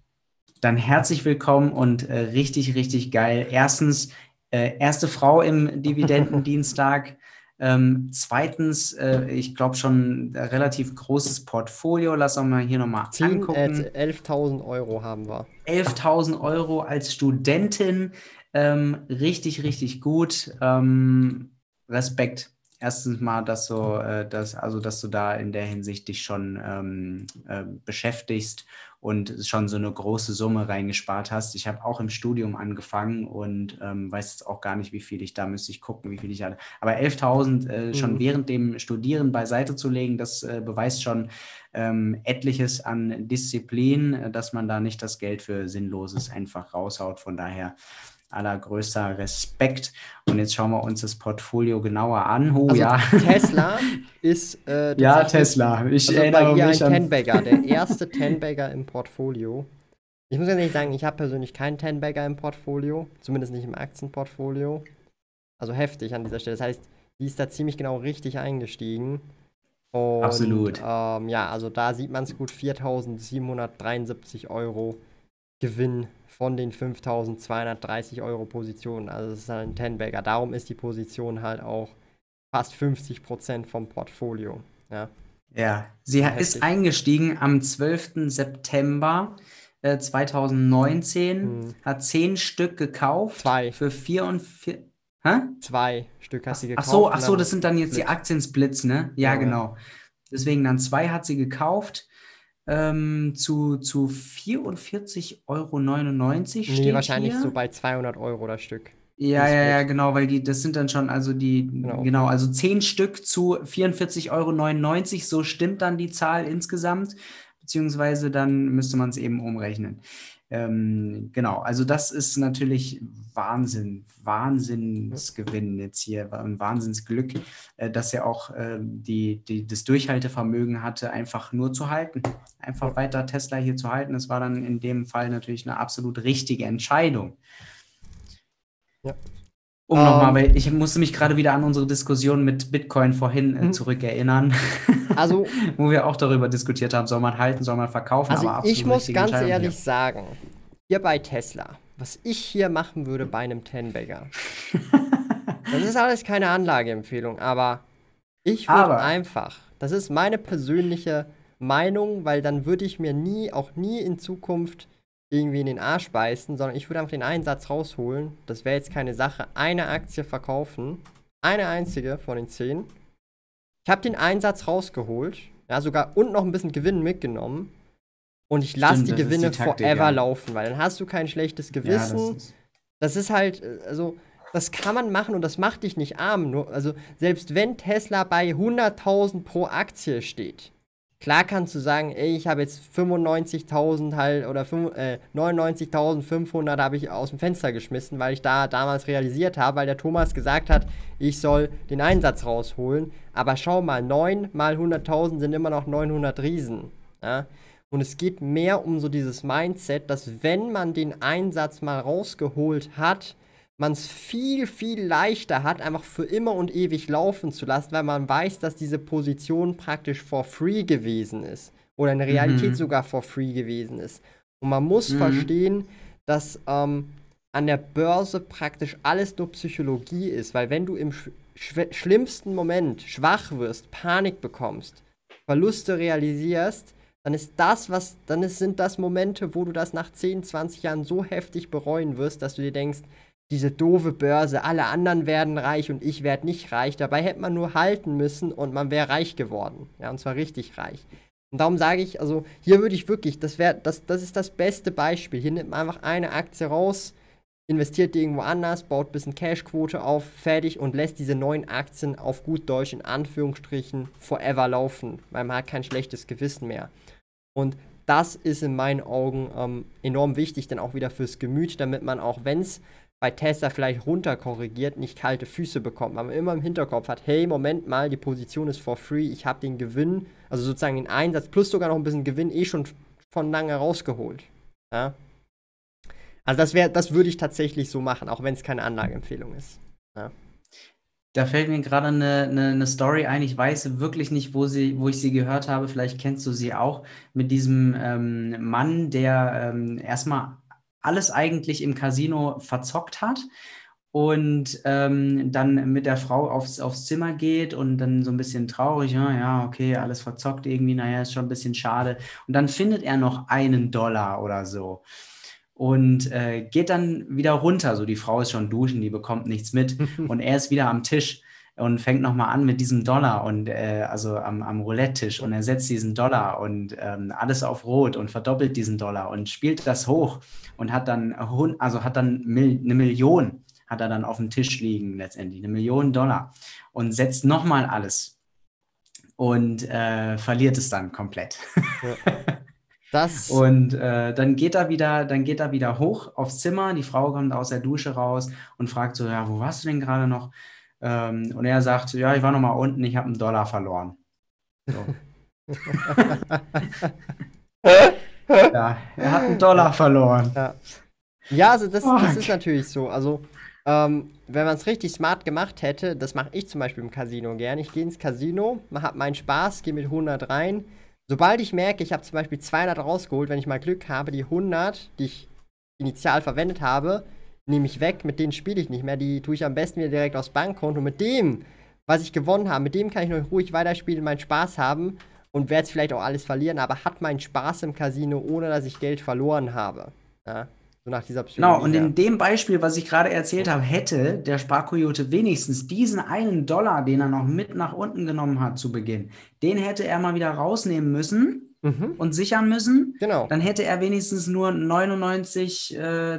Dann herzlich willkommen und äh, richtig, richtig geil. Erstens, äh, erste Frau im Dividendendienstag. Ähm, zweitens, äh, ich glaube schon ein relativ großes Portfolio. Lass uns mal hier nochmal angucken. Äh, elftausend Euro haben wir. elftausend Euro als Studentin. Ähm, richtig, richtig gut. Ähm, Respekt. Erstens mal, dass du, äh, dass, also, dass du da in der Hinsicht dich schon ähm, äh, beschäftigst und schon so eine große Summe reingespart hast. Ich habe auch im Studium angefangen und ähm, weiß jetzt auch gar nicht, wie viel ich da müsste ich gucken, wie viel ich hatte. Aber elftausend äh, schon Mhm. während dem Studieren beiseite zu legen, das äh, beweist schon ähm, etliches an Disziplin, äh, dass man da nicht das Geld für Sinnloses einfach raushaut. Von daher allergrößter Respekt. Und jetzt schauen wir uns das Portfolio genauer an. Oh Also ja. Tesla ist äh, Ja, tatsächlich- Tesla. Ich also bei erinnere ihr ein mich an. Ten-Bagger, der erste Ten-Bagger im Portfolio. Ich muss ganz ehrlich sagen, ich habe persönlich keinen Ten-Bagger im Portfolio, zumindest nicht im Aktienportfolio. Also heftig an dieser Stelle. Das heißt, die ist da ziemlich genau richtig eingestiegen. Und, Absolut. Ähm, ja, also da sieht man es gut, viertausendsiebenhundertdreiundsiebzig Euro Gewinn von den fünftausendzweihundertdreißig Euro Positionen. Also das ist halt ein Ten-Bagger. Darum ist die Position halt auch fast fünfzig Prozent vom Portfolio. Ja. Ja, sie Ja, hat- ist heftig. eingestiegen am zwölften September äh, zweitausendneunzehn, Hm. hat zehn Stück gekauft Zwei. für vierundvierzig. Hä? Zwei Stück hat Ach, sie ach gekauft. so, und ach so, das sind dann jetzt die Split. Aktiensplits, ne? Ja, Genau, ja. genau. Deswegen dann zwei hat sie gekauft ähm, zu, zu vierundvierzig Euro neunundneunzig Nee, steht wahrscheinlich hier. so bei zweihundert Euro das Stück. Ja, die ja, ja, Split. genau, weil die, das sind dann schon, also die, Genau. genau, also zehn Stück zu vierundvierzig Euro neunundneunzig, so stimmt dann die Zahl insgesamt, beziehungsweise dann müsste man es eben umrechnen. Ähm, genau, also das ist natürlich Wahnsinn, Wahnsinnsgewinn jetzt hier, ein Wahnsinnsglück, äh, dass er auch äh, die, die, das Durchhaltevermögen hatte, einfach nur zu halten, einfach Ja. weiter Tesla hier zu halten. Das war dann in dem Fall natürlich eine absolut richtige Entscheidung. Ja. Um Ähm, nochmal, weil ich musste mich gerade wieder an unsere Diskussion mit Bitcoin vorhin äh, Mhm. zurückerinnern, Also, wo wir auch darüber diskutiert haben, soll man halten, soll man verkaufen, also aber ich absolut muss richtige ganz Entscheidung ehrlich sagen, hier bei Tesla, was ich hier machen würde bei einem Ten-Bagger, das ist alles keine Anlageempfehlung, aber ich würde Aber- einfach, das ist meine persönliche Meinung, weil dann würde ich mir nie, auch nie in Zukunft irgendwie in den Arsch beißen, sondern ich würde einfach den Einsatz rausholen. Das wäre jetzt keine Sache. Eine Aktie verkaufen, eine einzige von den zehn. Ich habe den Einsatz rausgeholt, ja, sogar und noch ein bisschen Gewinn mitgenommen. Und ich lasse Stimmt, die das ist die Gewinne Taktik, forever ja. laufen, weil dann hast du kein schlechtes Ja, Gewissen. das ist, Das ist halt, äh, also, das kann man machen und das macht dich nicht arm. Nur, also, selbst wenn Tesla bei hunderttausend pro Aktie steht, klar kannst du sagen, ey, ich habe jetzt fünfundneunzigtausend halt, oder fünf- äh, neunundneunzigtausendfünfhundert habe ich aus dem Fenster geschmissen, weil ich da damals realisiert habe, weil der Thomas gesagt hat, ich soll den Einsatz rausholen. Aber schau mal, neun mal hunderttausend sind immer noch neunhundert Riesen. Ja? Und es geht mehr um so dieses Mindset, dass wenn man den Einsatz mal rausgeholt hat, man es viel, viel leichter hat, einfach für immer und ewig laufen zu lassen, weil man weiß, dass diese Position praktisch for free gewesen ist. Oder in der Realität Mhm. sogar for free gewesen ist. Und man muss Mhm. verstehen, dass ähm, an der Börse praktisch alles nur Psychologie ist, weil wenn du im sch sch schlimmsten Moment schwach wirst, Panik bekommst, Verluste realisierst, dann ist das, was, dann ist, sind das Momente, wo du das nach zehn, zwanzig Jahren so heftig bereuen wirst, dass du dir denkst, diese doofe Börse, alle anderen werden reich und ich werde nicht reich. Dabei hätte man nur halten müssen und man wäre reich geworden. Ja, und zwar richtig reich. Und darum sage ich, also hier würde ich wirklich, das wäre, das, das ist das beste Beispiel. Hier nimmt man einfach eine Aktie raus, investiert die irgendwo anders, baut ein bisschen Cashquote auf, fertig und lässt diese neuen Aktien auf gut Deutsch in Anführungsstrichen forever laufen, weil man hat kein schlechtes Gewissen mehr. Und das ist in meinen Augen ähm, enorm wichtig, dann auch wieder fürs Gemüt, damit man auch, wenn es bei Tesla vielleicht runterkorrigiert, nicht kalte Füße bekommt. Weil man immer im Hinterkopf hat, hey, Moment mal, die Position ist for free, ich habe den Gewinn, also sozusagen den Einsatz plus sogar noch ein bisschen Gewinn eh schon von lange rausgeholt. Ja? Also das wäre, das würde ich tatsächlich so machen, auch wenn es keine Anlageempfehlung ist. Ja. Da fällt mir gerade eine, eine, eine Story ein. Ich weiß wirklich nicht, wo sie, wo ich sie gehört habe. Vielleicht kennst du sie auch mit diesem ähm, Mann, der ähm, erstmal alles eigentlich im Casino verzockt hat und ähm, dann mit der Frau aufs, aufs Zimmer geht und dann so ein bisschen traurig, ja, ja, okay, alles verzockt irgendwie, naja, ist schon ein bisschen schade. Und dann findet er noch einen Dollar oder so und äh, geht dann wieder runter. So, die Frau ist schon duschen, die bekommt nichts mit und er ist wieder am Tisch und fängt nochmal an mit diesem Dollar und äh, also am, am Roulette-Tisch und er setzt diesen Dollar und ähm, alles auf Rot und verdoppelt diesen Dollar und spielt das hoch und hat dann, hun- also hat dann mil eine Million, hat er dann auf dem Tisch liegen letztendlich, eine Million Dollar und setzt nochmal alles und äh, verliert es dann komplett. Ja. Das, Und äh, dann geht er wieder, dann geht er wieder hoch aufs Zimmer. Die Frau kommt aus der Dusche raus und fragt so, ja, wo warst du denn gerade noch? Ähm, und er sagt, ja, ich war noch mal unten, ich habe einen Dollar verloren. So. Ja, er hat einen ja, Dollar verloren. ja. Ja, also das, das ist Fuck. natürlich so. Also, ähm, wenn man es richtig smart gemacht hätte, das mache ich zum Beispiel im Casino gern. Ich gehe ins Casino, habe meinen Spaß, gehe mit hundert rein. Sobald ich merke, ich habe zum Beispiel zweihundert rausgeholt, wenn ich mal Glück habe, die hundert, die ich initial verwendet habe, nehme ich weg, mit denen spiele ich nicht mehr. Die tue ich am besten wieder direkt aufs Bankkonto. Mit dem, was ich gewonnen habe, mit dem kann ich noch ruhig weiterspielen, meinen Spaß haben und werde vielleicht auch alles verlieren, aber hat meinen Spaß im Casino, ohne dass ich Geld verloren habe. Ja, so nach dieser Genau, Psychologie und her. in dem Beispiel, was ich gerade erzählt habe, hätte der Sparkoyote wenigstens diesen einen Dollar, den er noch mit nach unten genommen hat zu Beginn, den hätte er mal wieder rausnehmen müssen Mhm, und sichern müssen. genau. Dann hätte er wenigstens nur neunundneunzig, äh,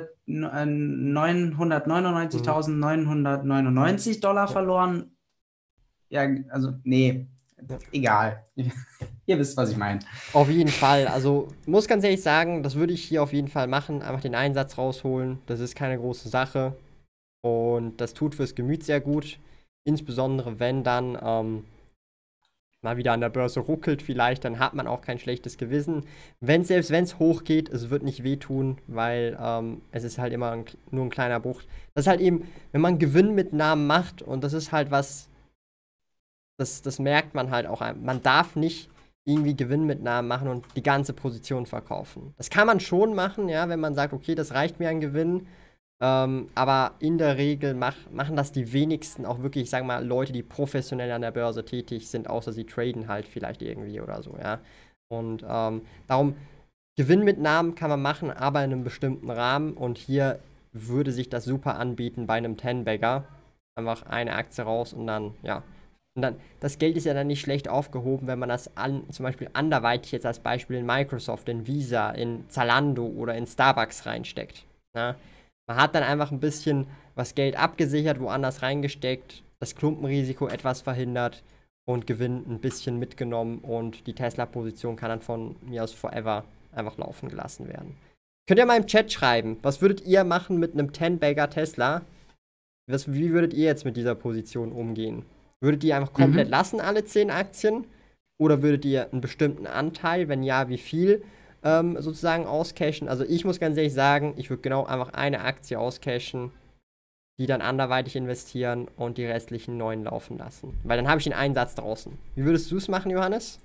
Mhm. neunhundertneunundneunzigtausendneunhundertneunundneunzig Dollar Ja, verloren. Ja, also, nee, ja. egal. Ihr wisst, was ich meine. Auf jeden Fall. Also, muss ganz ehrlich sagen, das würde ich hier auf jeden Fall machen. Einfach den Einsatz rausholen. Das ist keine große Sache. Und das tut fürs Gemüt sehr gut. Insbesondere wenn dann ähm, mal wieder an der Börse ruckelt vielleicht, dann hat man auch kein schlechtes Gewissen. Wenn, selbst wenn es hochgeht, es wird nicht wehtun, weil ähm, es ist halt immer ein, nur ein kleiner Bruch. Das ist halt eben, wenn man Gewinnmitnahmen macht und das ist halt was, das, das merkt man halt auch. Man darf nicht irgendwie Gewinnmitnahmen machen und die ganze Position verkaufen. Das kann man schon machen, ja, wenn man sagt, okay, das reicht mir an Gewinn. Ähm, aber in der Regel mach, machen das die wenigsten auch wirklich, ich sag mal, Leute, die professionell an der Börse tätig sind, außer sie traden halt vielleicht irgendwie oder so, ja. Und ähm, darum, Gewinnmitnahmen kann man machen, aber in einem bestimmten Rahmen. Und hier würde sich das super anbieten bei einem Ten-Bagger. Einfach eine Aktie raus und dann, ja. Und dann, das Geld ist ja dann nicht schlecht aufgehoben, wenn man das an, zum Beispiel anderweitig jetzt als Beispiel in Microsoft, in Visa, in Zalando oder in Starbucks reinsteckt. Ja. Man hat dann einfach ein bisschen was Geld abgesichert, woanders reingesteckt, das Klumpenrisiko etwas verhindert und Gewinn ein bisschen mitgenommen und die Tesla-Position kann dann von mir aus forever einfach laufen gelassen werden. Könnt ihr mal im Chat schreiben, was würdet ihr machen mit einem ten-Bagger Tesla? Was, wie würdet ihr jetzt mit dieser Position umgehen? Würdet ihr einfach komplett Mhm. lassen, alle zehn Aktien? Oder würdet ihr einen bestimmten Anteil, wenn ja, wie viel, ähm, sozusagen auscashen? Also ich muss ganz ehrlich sagen, ich würde genau einfach eine Aktie auscashen die dann anderweitig investieren und die restlichen neun laufen lassen. Weil dann habe ich den Einsatz draußen. Wie würdest du es machen, Johannes?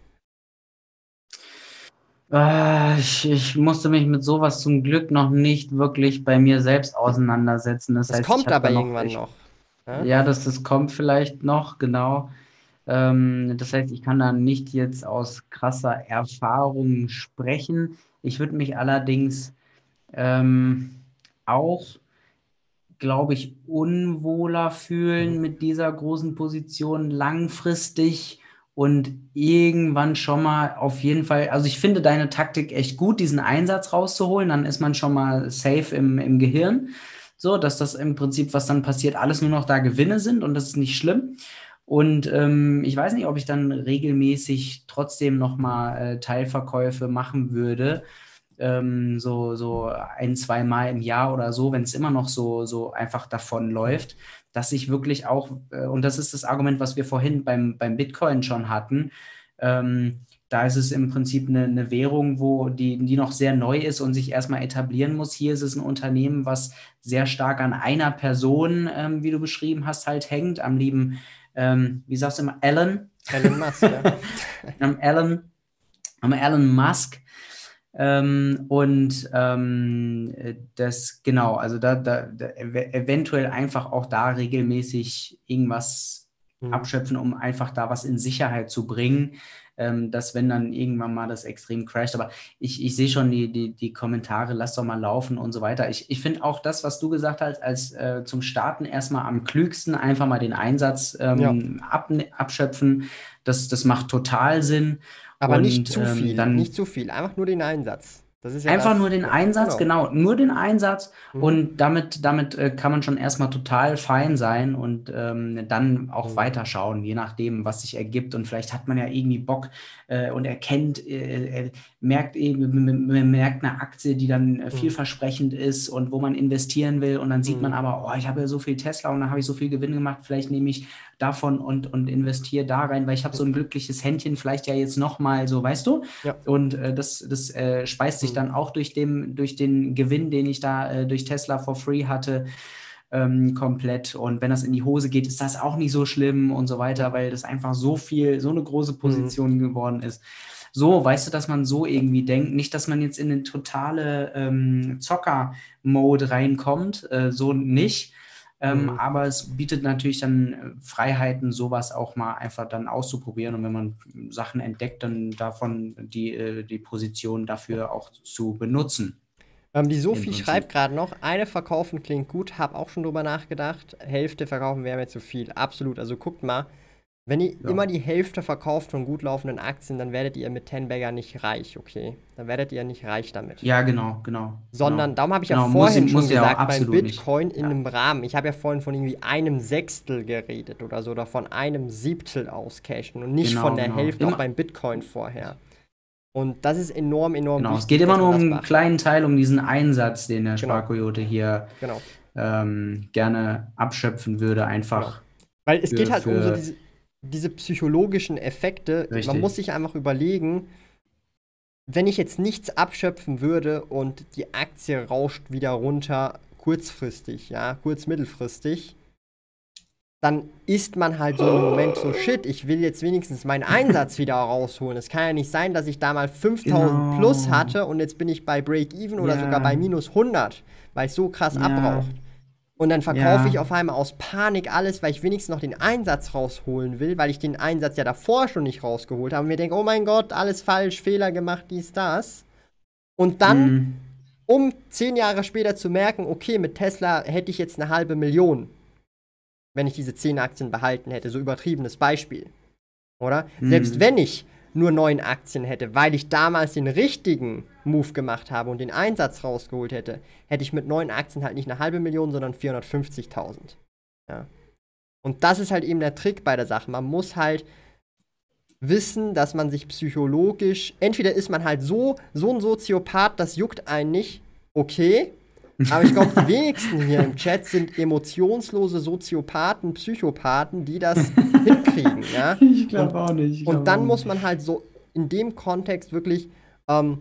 Ah, ich, ich musste mich mit sowas zum Glück noch nicht wirklich bei mir selbst auseinandersetzen. Das Das heißt, ich kommt habe aber da noch, irgendwann ich, noch. Ja? ja, das, das kommt vielleicht noch, genau. Ähm, das heißt, ich kann da nicht jetzt aus krasser Erfahrung sprechen. Ich würde mich allerdings ähm, auch, glaube ich, unwohler Mhm. fühlen mit dieser großen Position langfristig und irgendwann schon mal auf jeden Fall, also ich finde deine Taktik echt gut, diesen Einsatz rauszuholen, dann ist man schon mal safe im, im Gehirn, so, dass das im Prinzip, was dann passiert, alles nur noch da Gewinne sind und das ist nicht schlimm. Und ähm, ich weiß nicht, ob ich dann regelmäßig trotzdem noch mal äh, Teilverkäufe machen würde, ähm, so, so ein, zwei Mal im Jahr oder so, wenn es immer noch so, so einfach davon Mhm. läuft, dass ich wirklich auch, äh, und das ist das Argument, was wir vorhin beim, beim Bitcoin schon hatten, ähm, da ist es im Prinzip eine, eine Währung, wo die, die noch sehr neu ist und sich erstmal etablieren muss. Hier ist es ein Unternehmen, was sehr stark an einer Person, ähm, wie du beschrieben hast, halt hängt. Am lieben, ähm, wie sagst du immer, Elon? Elon Musk, ja. am Elon, am Elon Musk. Ähm, und ähm, das, genau, also da, da, da ev eventuell einfach auch da regelmäßig irgendwas Mhm. abschöpfen, um einfach da was in Sicherheit zu bringen, ähm, dass wenn dann irgendwann mal das extrem crasht. Aber ich, ich sehe schon die, die, die Kommentare, lass doch mal laufen und so weiter. Ich, ich finde auch das, was du gesagt hast, als äh, zum Starten erstmal am klügsten einfach mal den Einsatz Ja. ähm, ab, abschöpfen, das, das macht total Sinn. Aber nicht Und zu ähm, viel, nicht dann zu viel. Einfach nur den Einsatz. Das ist ja einfach das. nur den Ja, Einsatz, genau. genau, nur den Einsatz Mhm. und damit, damit äh, kann man schon erstmal total fein sein und ähm, dann auch Mhm. weiterschauen, je nachdem, was sich ergibt. Und vielleicht hat man ja irgendwie Bock äh, und erkennt, äh, äh, merkt eben, man merkt eine Aktie, die dann äh, Mhm. vielversprechend ist und wo man investieren will. Und dann sieht man Mhm. aber, oh, ich habe ja so viel Tesla und dann habe ich so viel Gewinn gemacht, vielleicht nehme ich davon und, und investiere da rein, weil ich habe so ein glückliches Händchen, vielleicht ja jetzt nochmal so, weißt du? Ja. Und äh, das, das äh, speist sich Mhm. dann auch durch, dem, durch den Gewinn, den ich da äh, durch Tesla for free hatte, ähm, komplett. Und wenn das in die Hose geht, ist das auch nicht so schlimm und so weiter, Ja. weil das einfach so viel, so eine große Mhm. Position geworden ist. So, weißt du, dass man so irgendwie denkt, nicht, dass man jetzt in eine totale ähm, Zocker-Mode reinkommt, äh, so nicht. Ähm, Mhm. aber es bietet natürlich dann äh, Freiheiten, sowas auch mal einfach dann auszuprobieren. Und wenn man Sachen entdeckt, dann davon die, äh, die Position Ja. dafür auch zu benutzen, Ähm, die im Sophie schreibt Prinzip. gerade noch, eine verkaufen klingt gut, habe auch schon drüber nachgedacht. Hälfte verkaufen wäre mir zu viel. Absolut. Also guckt mal, wenn ihr immer Ja, die Hälfte verkauft von gut laufenden Aktien, dann werdet ihr mit Ten Bagger nicht reich, okay? Dann werdet ihr nicht reich damit. ja, genau, genau, Sondern, genau. darum habe ich ja Genau, muss, sie- vorhin schon muss ja auch gesagt, beim absolut nicht. Bitcoin in Ja, einem Rahmen, ich habe ja vorhin von irgendwie einem Sechstel geredet oder so, oder von einem Siebtel auscashen und nicht von genau, der genau. Hälfte, auch Immer, beim Bitcoin vorher. Und das ist enorm, enorm genau. Es geht wichtig, immer dass nur man um das einen beachtet. kleinen Teil, um diesen Einsatz, den der Genau, Sparkoyote hier genau, ähm, gerne abschöpfen würde, genau. einfach Weil es geht für, halt um so für diese, diese psychologischen Effekte. Man muss richtig. sich einfach überlegen, wenn ich jetzt nichts abschöpfen würde und die Aktie rauscht wieder runter, kurzfristig, ja, kurz mittelfristig, dann ist man halt so in einem Moment so, shit, ich will jetzt wenigstens meinen Einsatz wieder rausholen. Es kann ja nicht sein, dass ich da mal fünftausend plus Genau. hatte und jetzt bin ich bei Break-Even oder sogar Ja, bei minus hundert, weil ich so krass ja, abbraucht. Und dann verkaufe ich ja, auf einmal aus Panik alles, weil ich wenigstens noch den Einsatz rausholen will, weil ich den Einsatz ja davor schon nicht rausgeholt habe. Und mir denke, oh mein Gott, alles falsch, Fehler gemacht, dies, das. Und dann, mm, um zehn Jahre später zu merken, okay, mit Tesla hätte ich jetzt eine halbe Million, wenn ich diese zehn Aktien behalten hätte. So übertriebenes Beispiel. Oder? Selbst mm, wenn ich nur neun Aktien hätte, weil ich damals den richtigen Move gemacht habe und den Einsatz rausgeholt hätte, hätte ich mit neun Aktien halt nicht eine halbe Million, sondern vierhundertfünfzigtausend. Ja. Und das ist halt eben der Trick bei der Sache. Man muss halt wissen, dass man sich psychologisch, entweder ist man halt so, so ein Soziopath, das juckt einen nicht, okay. Aber ich glaube, die wenigsten hier im Chat sind emotionslose Soziopathen, Psychopathen, die das hinkriegen, ja. ich Und, glaube auch nicht, ich und glaube dann auch nicht. muss man halt so in dem Kontext wirklich ähm,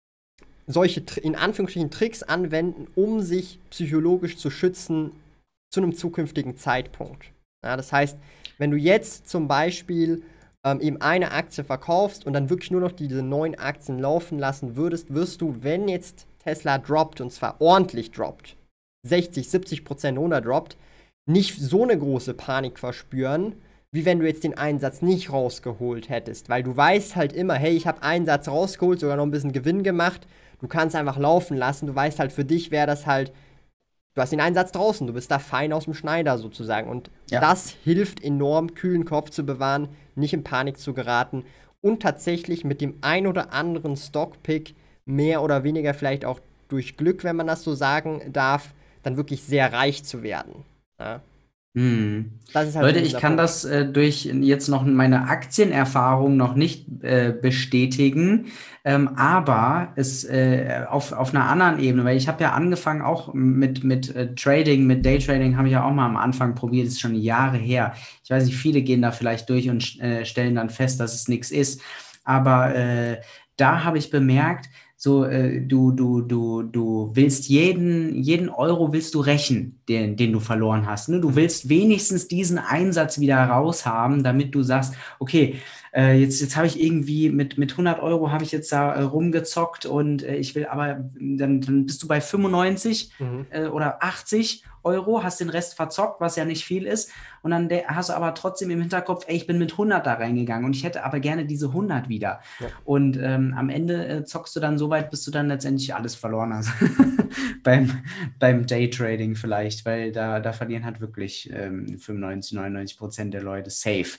solche, in Anführungsstrichen, Tricks anwenden, um sich psychologisch zu schützen zu einem zukünftigen Zeitpunkt. Ja, das heißt, wenn du jetzt zum Beispiel ähm, eben eine Aktie verkaufst und dann wirklich nur noch diese neun Aktien laufen lassen würdest, wirst du, wenn jetzt Tesla droppt, und zwar ordentlich droppt, sechzig, siebzig Prozent runterdroppt, nicht so eine große Panik verspüren, wie wenn du jetzt den Einsatz nicht rausgeholt hättest. Weil du weißt halt immer, hey, ich habe einen Satz rausgeholt, sogar noch ein bisschen Gewinn gemacht. Du kannst einfach laufen lassen. Du weißt halt, für dich wäre das halt, du hast den Einsatz draußen, du bist da fein aus dem Schneider sozusagen. Und ja. das hilft enorm, kühlen Kopf zu bewahren, nicht in Panik zu geraten und tatsächlich mit dem ein oder anderen Stockpick mehr oder weniger vielleicht auch durch Glück, wenn man das so sagen darf, dann wirklich sehr reich zu werden. Ja. Hm. Das ist halt Leute, so ich dieser kann Punkt. das äh, durch jetzt noch meine Aktienerfahrung noch nicht äh, bestätigen, ähm, aber es äh, auf, auf einer anderen Ebene, weil ich habe ja angefangen auch mit, mit äh, Trading, mit Daytrading habe ich ja auch mal am Anfang probiert, das ist schon Jahre her. Ich weiß nicht, viele gehen da vielleicht durch und äh, stellen dann fest, dass es nichts ist, aber äh, da habe ich bemerkt, so, äh, du, du, du, du willst jeden, jeden Euro willst du rächen, den, den du verloren hast. Ne? Du willst wenigstens diesen Einsatz wieder raushaben, damit du sagst, okay, äh, jetzt, jetzt habe ich irgendwie mit, mit hundert Euro habe ich jetzt da äh, rumgezockt und äh, ich will aber, dann, dann bist du bei fünfundneunzig Mhm. äh, oder achtzig Euro, hast den Rest verzockt, was ja nicht viel ist. Und dann de- hast du aber trotzdem im Hinterkopf, ey, ich bin mit hundert da reingegangen und ich hätte aber gerne diese hundert wieder. Ja. Und ähm, am Ende äh, zockst du dann so weit, bis du dann letztendlich alles verloren hast. beim, beim Daytrading vielleicht, weil da, da verlieren halt wirklich ähm, fünfundneunzig, neunundneunzig Prozent der Leute safe.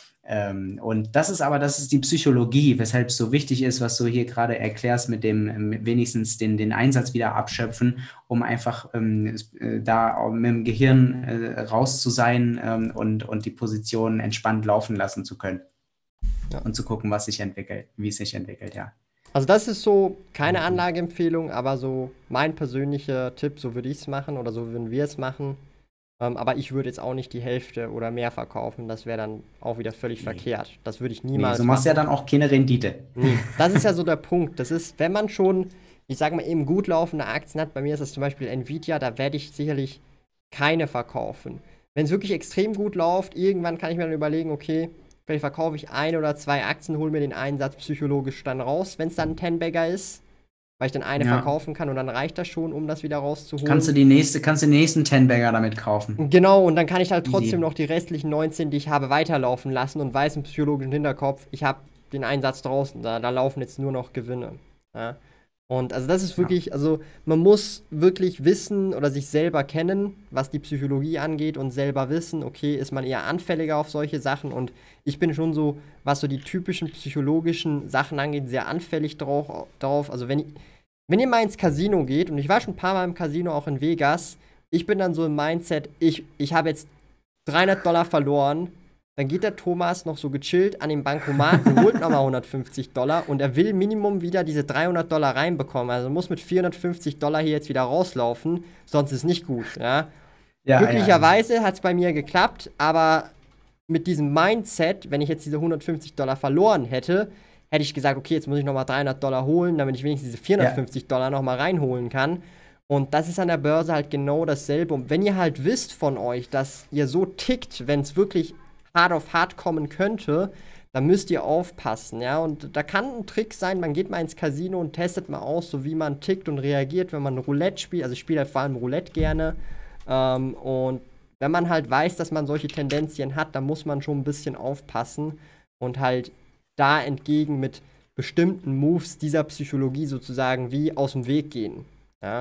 Ähm, und das ist aber, das ist die Psychologie, weshalb es so wichtig ist, was du hier gerade erklärst, mit dem ähm, wenigstens den, den Einsatz wieder abschöpfen, um einfach ähm, äh, da mit dem Gehirn äh, raus zu sein ähm, und, und die Position entspannt laufen lassen zu können. Ja. Und zu gucken, was sich entwickelt, wie es sich entwickelt, ja. Also das ist so keine Anlageempfehlung, aber so mein persönlicher Tipp, so würde ich es machen oder so würden wir es machen. Ähm, aber ich würde jetzt auch nicht die Hälfte oder mehr verkaufen. Das wäre dann auch wieder völlig nee. verkehrt. Das würde ich niemals nee, so machst du ja dann auch keine Rendite. Nee, das ist ja so der Punkt. Das ist, wenn man schon, ich sage mal, eben gut laufende Aktien hat, bei mir ist das zum Beispiel Nvidia, da werde ich sicherlich keine verkaufen. Wenn es wirklich extrem gut läuft, irgendwann kann ich mir dann überlegen, okay, vielleicht verkaufe ich ein oder zwei Aktien, hole mir den Einsatz psychologisch dann raus, wenn es dann ein Ten-Bagger ist. Weil ich dann eine ja. verkaufen kann und dann reicht das schon, um das wieder rauszuholen. Kannst du die nächste, kannst du den nächsten Ten-Bagger damit kaufen. Genau, und dann kann ich halt trotzdem Easy. noch die restlichen neunzehn, die ich habe, weiterlaufen lassen und weiß im psychologischen Hinterkopf, ich habe den Einsatz draußen, da, da laufen jetzt nur noch Gewinne. Ja? Und also das ist wirklich, ja. also man muss wirklich wissen oder sich selber kennen, was die Psychologie angeht und selber wissen, okay, ist man eher anfälliger auf solche Sachen und ich bin schon so, was so die typischen psychologischen Sachen angeht, sehr anfällig drauf. drauf. Also wenn, wenn ihr mal ins Casino geht, und ich war schon ein paar Mal im Casino, auch in Vegas, ich bin dann so im Mindset, ich, ich habe jetzt dreihundert Dollar verloren, dann geht der Thomas noch so gechillt an den Bankomaten, holt nochmal hundertfünfzig Dollar und er will Minimum wieder diese dreihundert Dollar reinbekommen. Also muss mit vierhundertfünfzig Dollar hier jetzt wieder rauslaufen, sonst ist nicht gut. Ja? Ja, Glücklicherweise ja. hat es bei mir geklappt, aber mit diesem Mindset, wenn ich jetzt diese hundertfünfzig Dollar verloren hätte, hätte ich gesagt, okay, jetzt muss ich nochmal dreihundert Dollar holen, damit ich wenigstens diese vierhundertfünfzig ja. Dollar nochmal reinholen kann. Und das ist an der Börse halt genau dasselbe. Und wenn ihr halt wisst von euch, dass ihr so tickt, wenn es wirklich hart auf hart kommen könnte, dann müsst ihr aufpassen, ja, und da kann ein Trick sein, man geht mal ins Casino und testet mal aus, so wie man tickt und reagiert, wenn man Roulette spielt, also ich spiele halt vor allem Roulette gerne, ähm, und wenn man halt weiß, dass man solche Tendenzien hat, dann muss man schon ein bisschen aufpassen und halt da entgegen mit bestimmten Moves dieser Psychologie sozusagen wie aus dem Weg gehen, ja.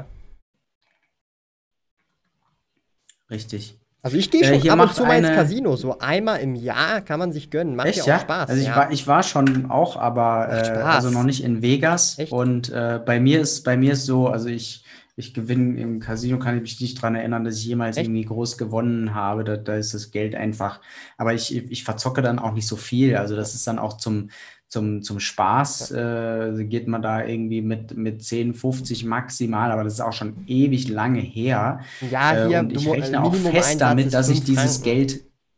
Richtig. Also ich gehe schon äh, ab und zu mal ins Casino, so einmal im Jahr kann man sich gönnen, macht Echt, ja auch ja? Spaß. Also ich, ja. war, ich war schon auch, aber äh, also noch nicht in Vegas. Echt? Und äh, bei mir ist bei mir ist so, also ich, ich gewinne im Casino, kann ich mich nicht daran erinnern, dass ich jemals Echt? irgendwie groß gewonnen habe. Da, da ist das Geld einfach, aber ich, ich verzocke dann auch nicht so viel. Also das ist dann auch zum Zum, zum Spaß äh, geht man da irgendwie mit, mit zehn, fünfzig maximal, aber das ist auch schon ewig lange her. Ja, hier, äh, und ich du, rechne äh, auch fest damit, dass ich dieses Franken. Geld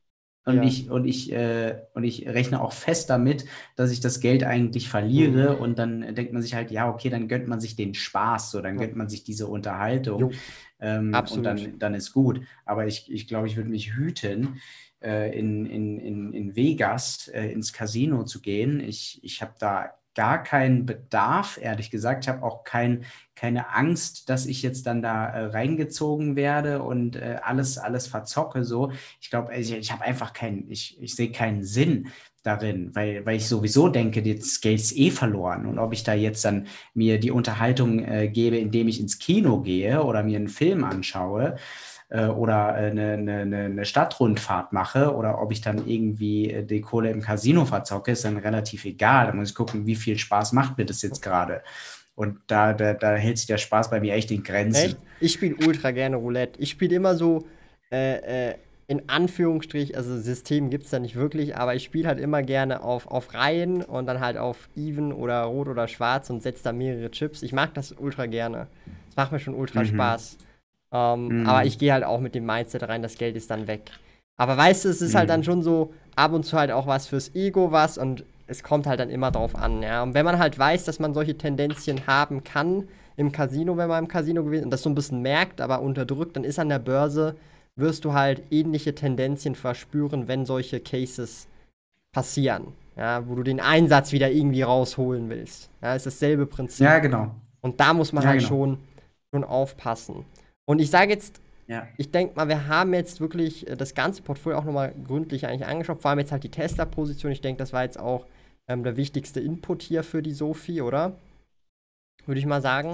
Und Ja. ich, und ich, äh, und ich rechne auch fest damit, dass ich das Geld eigentlich verliere. Mhm. Und dann denkt man sich halt, ja, okay, dann gönnt man sich den Spaß, so, dann Ja. gönnt man sich diese Unterhaltung, Jo, ähm, und absolut. dann, dann ist gut. Aber ich, ich glaube, ich würde mich hüten, äh, in, in, in, in Vegas äh, ins Casino zu gehen. Ich, ich habe da gar keinen Bedarf, ehrlich gesagt. Ich habe auch kein, keine Angst, dass ich jetzt dann da äh, reingezogen werde und äh, alles, alles verzocke. So, ich glaube, ich, ich habe einfach keinen, ich, ich sehe keinen Sinn darin, weil, weil ich sowieso denke, das Geld ist eh verloren. Und ob ich da jetzt dann mir die Unterhaltung äh, gebe, indem ich ins Kino gehe oder mir einen Film anschaue, äh, oder äh, eine, eine, eine Stadtrundfahrt mache oder ob ich dann irgendwie äh, die Kohle im Casino verzocke, ist dann relativ egal. Da muss ich gucken, wie viel Spaß macht mir das jetzt gerade. Und da, da, da hält sich der Spaß bei mir echt in Grenzen. Echt? Ich spiele ultra gerne Roulette. Ich spiele immer so, äh, äh, in Anführungsstrich, also System gibt es da nicht wirklich, aber ich spiele halt immer gerne auf, auf Reihen und dann halt auf Even oder Rot oder Schwarz und setze da mehrere Chips. Ich mag das ultra gerne. Das macht mir schon ultra Mhm. Spaß. Ähm, Mhm. Aber ich gehe halt auch mit dem Mindset rein, das Geld ist dann weg. Aber weißt du, es ist halt dann Mhm. schon so ab und zu halt auch was fürs Ego was und es kommt halt dann immer drauf an, ja. Und wenn man halt weiß, dass man solche Tendenzien haben kann im Casino, wenn man im Casino gewesen und das so ein bisschen merkt, aber unterdrückt, dann ist an der Börse, wirst du halt ähnliche Tendenzien verspüren, wenn solche Cases passieren, ja, wo du den Einsatz wieder irgendwie rausholen willst. Ja, ist dasselbe Prinzip. Ja, genau. Und da muss man Ja, halt genau. schon, schon aufpassen. Und ich sage jetzt, Ja. ich denke mal, wir haben jetzt wirklich äh, das ganze Portfolio auch nochmal gründlich eigentlich angeschaut, vor allem jetzt halt die Tesla-Position. Ich denke, das war jetzt auch ähm, der wichtigste Input hier für die Sophie, oder? Würde ich mal sagen.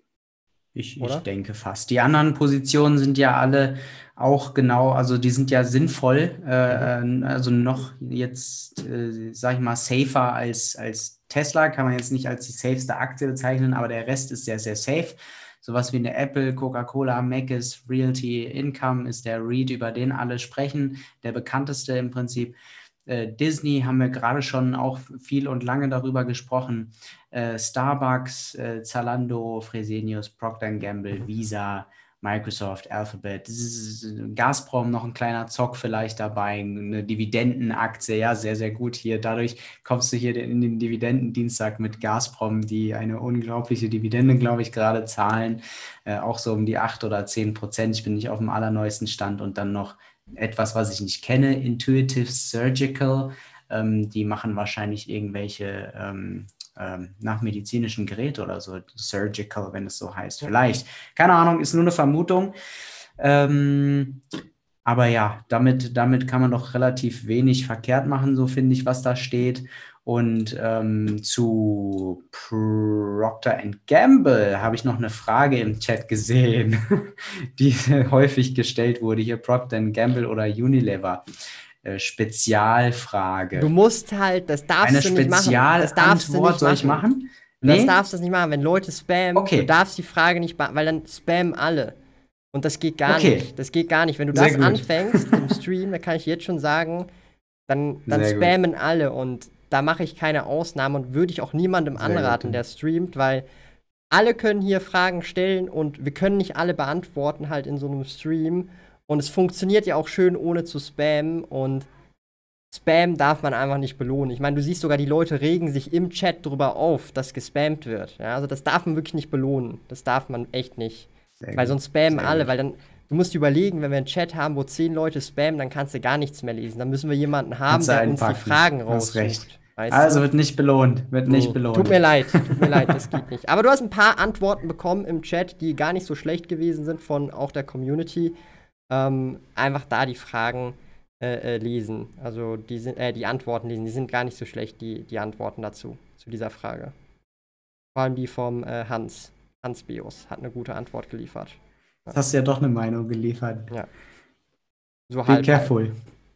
Ich, ich Oder? denke fast. Die anderen Positionen sind ja alle auch genau, also die sind ja sinnvoll, Mhm. äh, also noch jetzt, äh, sag ich mal, safer als, als Tesla, kann man jetzt nicht als die safeste Aktie bezeichnen, aber der Rest ist sehr, sehr safe. Sowas wie eine Apple, Coca-Cola, Mc's, Realty Income ist der REIT, über den alle sprechen, der bekannteste im Prinzip. Äh, Disney haben wir gerade schon auch viel und lange darüber gesprochen. Äh, Starbucks, äh, Zalando, Fresenius, Procter and Gamble, Mhm. Visa, Microsoft, Alphabet, Gazprom noch ein kleiner Zock vielleicht dabei, eine Dividendenaktie, ja, sehr, sehr gut hier. Dadurch kommst du hier in den Dividendendienstag mit Gazprom, die eine unglaubliche Dividende, glaube ich, gerade zahlen, äh, auch so um die acht oder zehn Prozent. Ich bin nicht auf dem allerneuesten Stand und dann noch etwas, was ich nicht kenne, Intuitive Surgical. Ähm, die machen wahrscheinlich irgendwelche ähm, ähm, nach medizinischen Geräten oder so, Surgical, wenn es so heißt. Ja. Vielleicht. Keine Ahnung, ist nur eine Vermutung. Ähm, aber ja, damit, damit kann man doch relativ wenig verkehrt machen, so finde ich, was da steht. Und ähm, zu Procter and Gamble habe ich noch eine Frage im Chat gesehen, die häufig gestellt wurde. Hier Procter and Gamble oder Unilever. Äh, Du Spezialfrage. musst halt, das Eine darfst du nicht machen. Das darfst du Spezialantwort nicht soll ich machen. machen? Das Nee? darfst du nicht machen. Wenn Leute spammen, du Okay, darfst die Frage nicht beantworten, weil dann spammen alle. Und das geht gar okay, nicht. Das geht gar nicht. Wenn du sehr das gut. anfängst im Stream, da kann ich jetzt schon sagen, dann, dann Sehr gut. spammen alle. Und da mache ich keine Ausnahme und würde ich auch niemandem Sehr anraten, gut. der streamt, weil alle können hier Fragen stellen und wir können nicht alle beantworten halt in so einem Stream. Und es funktioniert ja auch schön, ohne zu spammen. Und Spam darf man einfach nicht belohnen. Ich meine, du siehst sogar, die Leute regen sich im Chat drüber auf, dass gespammt wird. Ja, also das darf man wirklich nicht belohnen. Das darf man echt nicht. Sehr Weil gut. sonst spammen Sehr alle, gut. weil dann, du musst dir überlegen, wenn wir einen Chat haben, wo zehn Leute spammen, dann kannst du gar nichts mehr lesen. Dann müssen wir jemanden haben, Kannst du der uns die einpacken. Fragen Hast recht. raussucht. Weißt Also du? wird nicht belohnt. Wird nicht Nee, tut belohnt. mir leid, tut mir leid, das geht nicht. Aber du hast ein paar Antworten bekommen im Chat, die gar nicht so schlecht gewesen sind von auch der Community. Ähm, einfach da die Fragen äh, äh, lesen. Also die, sind, äh, die Antworten lesen. Die sind gar nicht so schlecht, die, die Antworten dazu, zu dieser Frage. Vor allem die vom äh, Hans. Hans Beos hat eine gute Antwort geliefert. Jetzt hast du ja doch eine Meinung geliefert. Ja. So Be halb. careful.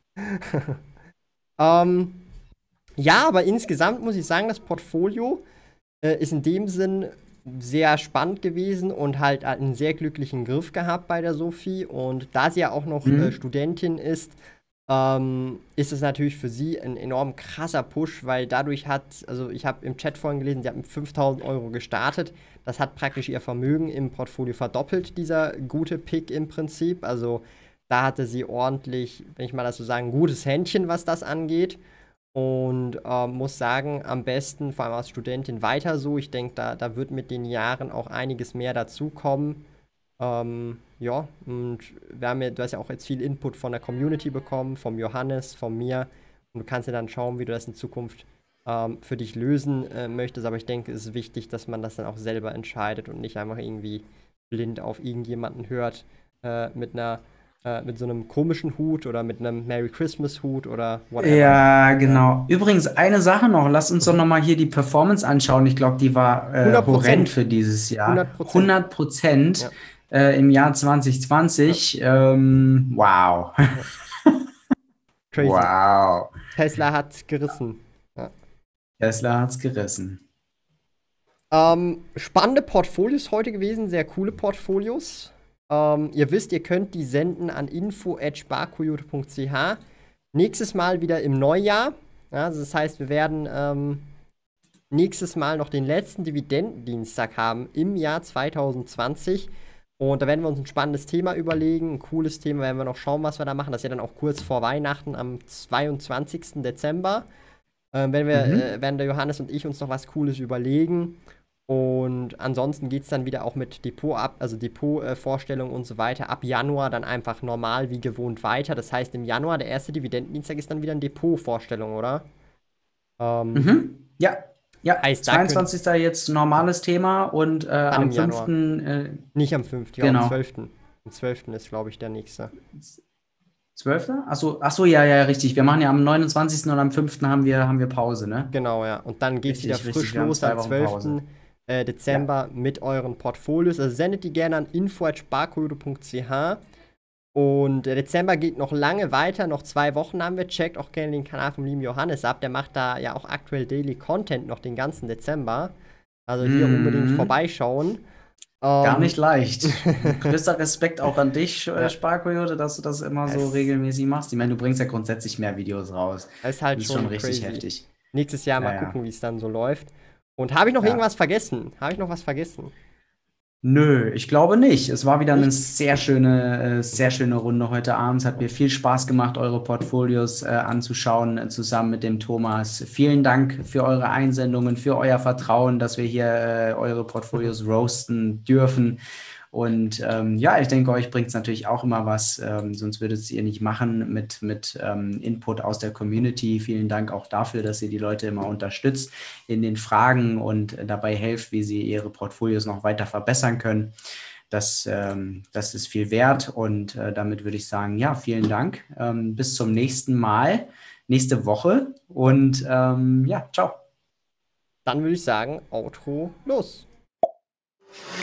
ähm, ja, aber insgesamt muss ich sagen, das Portfolio äh, ist in dem Sinn sehr spannend gewesen und halt einen sehr glücklichen Griff gehabt bei der Sophie. Und da sie ja auch noch Mhm. äh, Studentin ist, ähm, ist es natürlich für sie ein enorm krasser Push, weil dadurch hat, also ich habe im Chat vorhin gelesen, sie hat mit fünftausend Euro gestartet. Das hat praktisch ihr Vermögen im Portfolio verdoppelt, dieser gute Pick im Prinzip. Also da hatte sie ordentlich, wenn ich mal das so sagen, ein gutes Händchen, was das angeht. Und ähm, muss sagen, am besten, vor allem als Studentin, weiter so. Ich denke, da, da wird mit den Jahren auch einiges mehr dazukommen. Ähm, ja, und wir haben ja, du hast ja auch jetzt viel Input von der Community bekommen, vom Johannes, von mir. Und du kannst ja dann schauen, wie du das in Zukunft ähm, für dich lösen äh, möchtest. Aber ich denke, es ist wichtig, dass man das dann auch selber entscheidet und nicht einfach irgendwie blind auf irgendjemanden hört äh, mit einer äh, mit so einem komischen Hut oder mit einem Merry Christmas Hut oder whatever. Ja, Ja. genau. Übrigens, eine Sache noch. Lass uns doch Mhm. nochmal hier die Performance anschauen. Ich glaube, die war äh, hundert horrend Prozent. für dieses Jahr. hundert Prozent. hundert Prozent Ja. äh, im Jahr Ja. zwanzig zwanzig. Ähm, wow. Ja. Crazy. Wow. Tesla hat gerissen. Ja. Tesla hat's gerissen. Ähm, spannende Portfolios heute gewesen, sehr coole Portfolios. Ähm, ihr wisst, ihr könnt die senden an info at sparkoyote punkt c h. Nächstes Mal wieder im Neujahr. Ja, also das heißt, wir werden ähm, nächstes Mal noch den letzten Dividendendienstag haben im Jahr zwanzig zwanzig. Und da werden wir uns ein spannendes Thema überlegen, ein cooles Thema, werden wir noch schauen, was wir da machen. Das ist ja dann auch kurz vor Weihnachten am zweiundzwanzigsten Dezember. Ähm, wenn wir, Mhm. äh, werden der Johannes und ich uns noch was Cooles überlegen. Und ansonsten geht es dann wieder auch mit Depot ab, also Depot-Vorstellung und so weiter. Ab Januar dann einfach normal wie gewohnt weiter. Das heißt, im Januar, der erste Dividendendienstag, ist dann wieder eine Depot-Vorstellung, oder? Ähm, Mhm. Ja, ja. heißt, da könnt zweiundzwanzigster jetzt normales Thema und äh, dann am im Januar. fünften Äh, Nicht am fünften, ja, am genau. zwölften Am zwölften ist, glaube ich, der nächste. zwölfter? Achso, achso, ja, ja, richtig. Wir machen ja am neunundzwanzigsten und am fünften haben wir, haben wir Pause, ne? Genau, ja. Und dann geht es wieder Richtig, frisch richtig. Wir haben los zwei am Wochen zwölften Pause. Äh, Dezember mit euren Portfolios. Also sendet die gerne an info at sparkoyote punkt c h. Und der Dezember geht noch lange weiter, noch zwei Wochen haben wir. Checkt auch gerne den Kanal vom lieben Johannes ab. Der macht da ja auch aktuell Daily Content noch den ganzen Dezember. Also hier Mhm. unbedingt vorbeischauen. Gar Ähm, nicht leicht. Größter Respekt auch an dich, äh, Ja. Sparkoyote, dass du das immer so Es- regelmäßig machst. Ich meine, du bringst ja grundsätzlich mehr Videos raus. Das ist halt Das ist schon schon richtig crazy. heftig. Nächstes Jahr mal Ja, ja. gucken, wie es dann so läuft. Und habe ich noch Ja. irgendwas vergessen? Habe ich noch was vergessen? Nö, ich glaube nicht. Es war wieder eine Nicht? sehr schöne, äh, sehr schöne Runde heute Abend. Es hat mir viel Spaß gemacht, eure Portfolios äh, anzuschauen, äh, zusammen mit dem Thomas. Vielen Dank für eure Einsendungen, für euer Vertrauen, dass wir hier äh, eure Portfolios roasten dürfen. Und ähm, ja, ich denke, euch bringt es natürlich auch immer was, ähm, sonst würdet es ihr nicht machen mit, mit ähm, Input aus der Community. Vielen Dank auch dafür, dass ihr die Leute immer unterstützt in den Fragen und äh, dabei helft, wie sie ihre Portfolios noch weiter verbessern können. Das, ähm, das ist viel wert und äh, damit würde ich sagen, ja, vielen Dank. Ähm, bis zum nächsten Mal, nächste Woche und ähm, ja, ciao. Dann würde ich sagen, Outro los.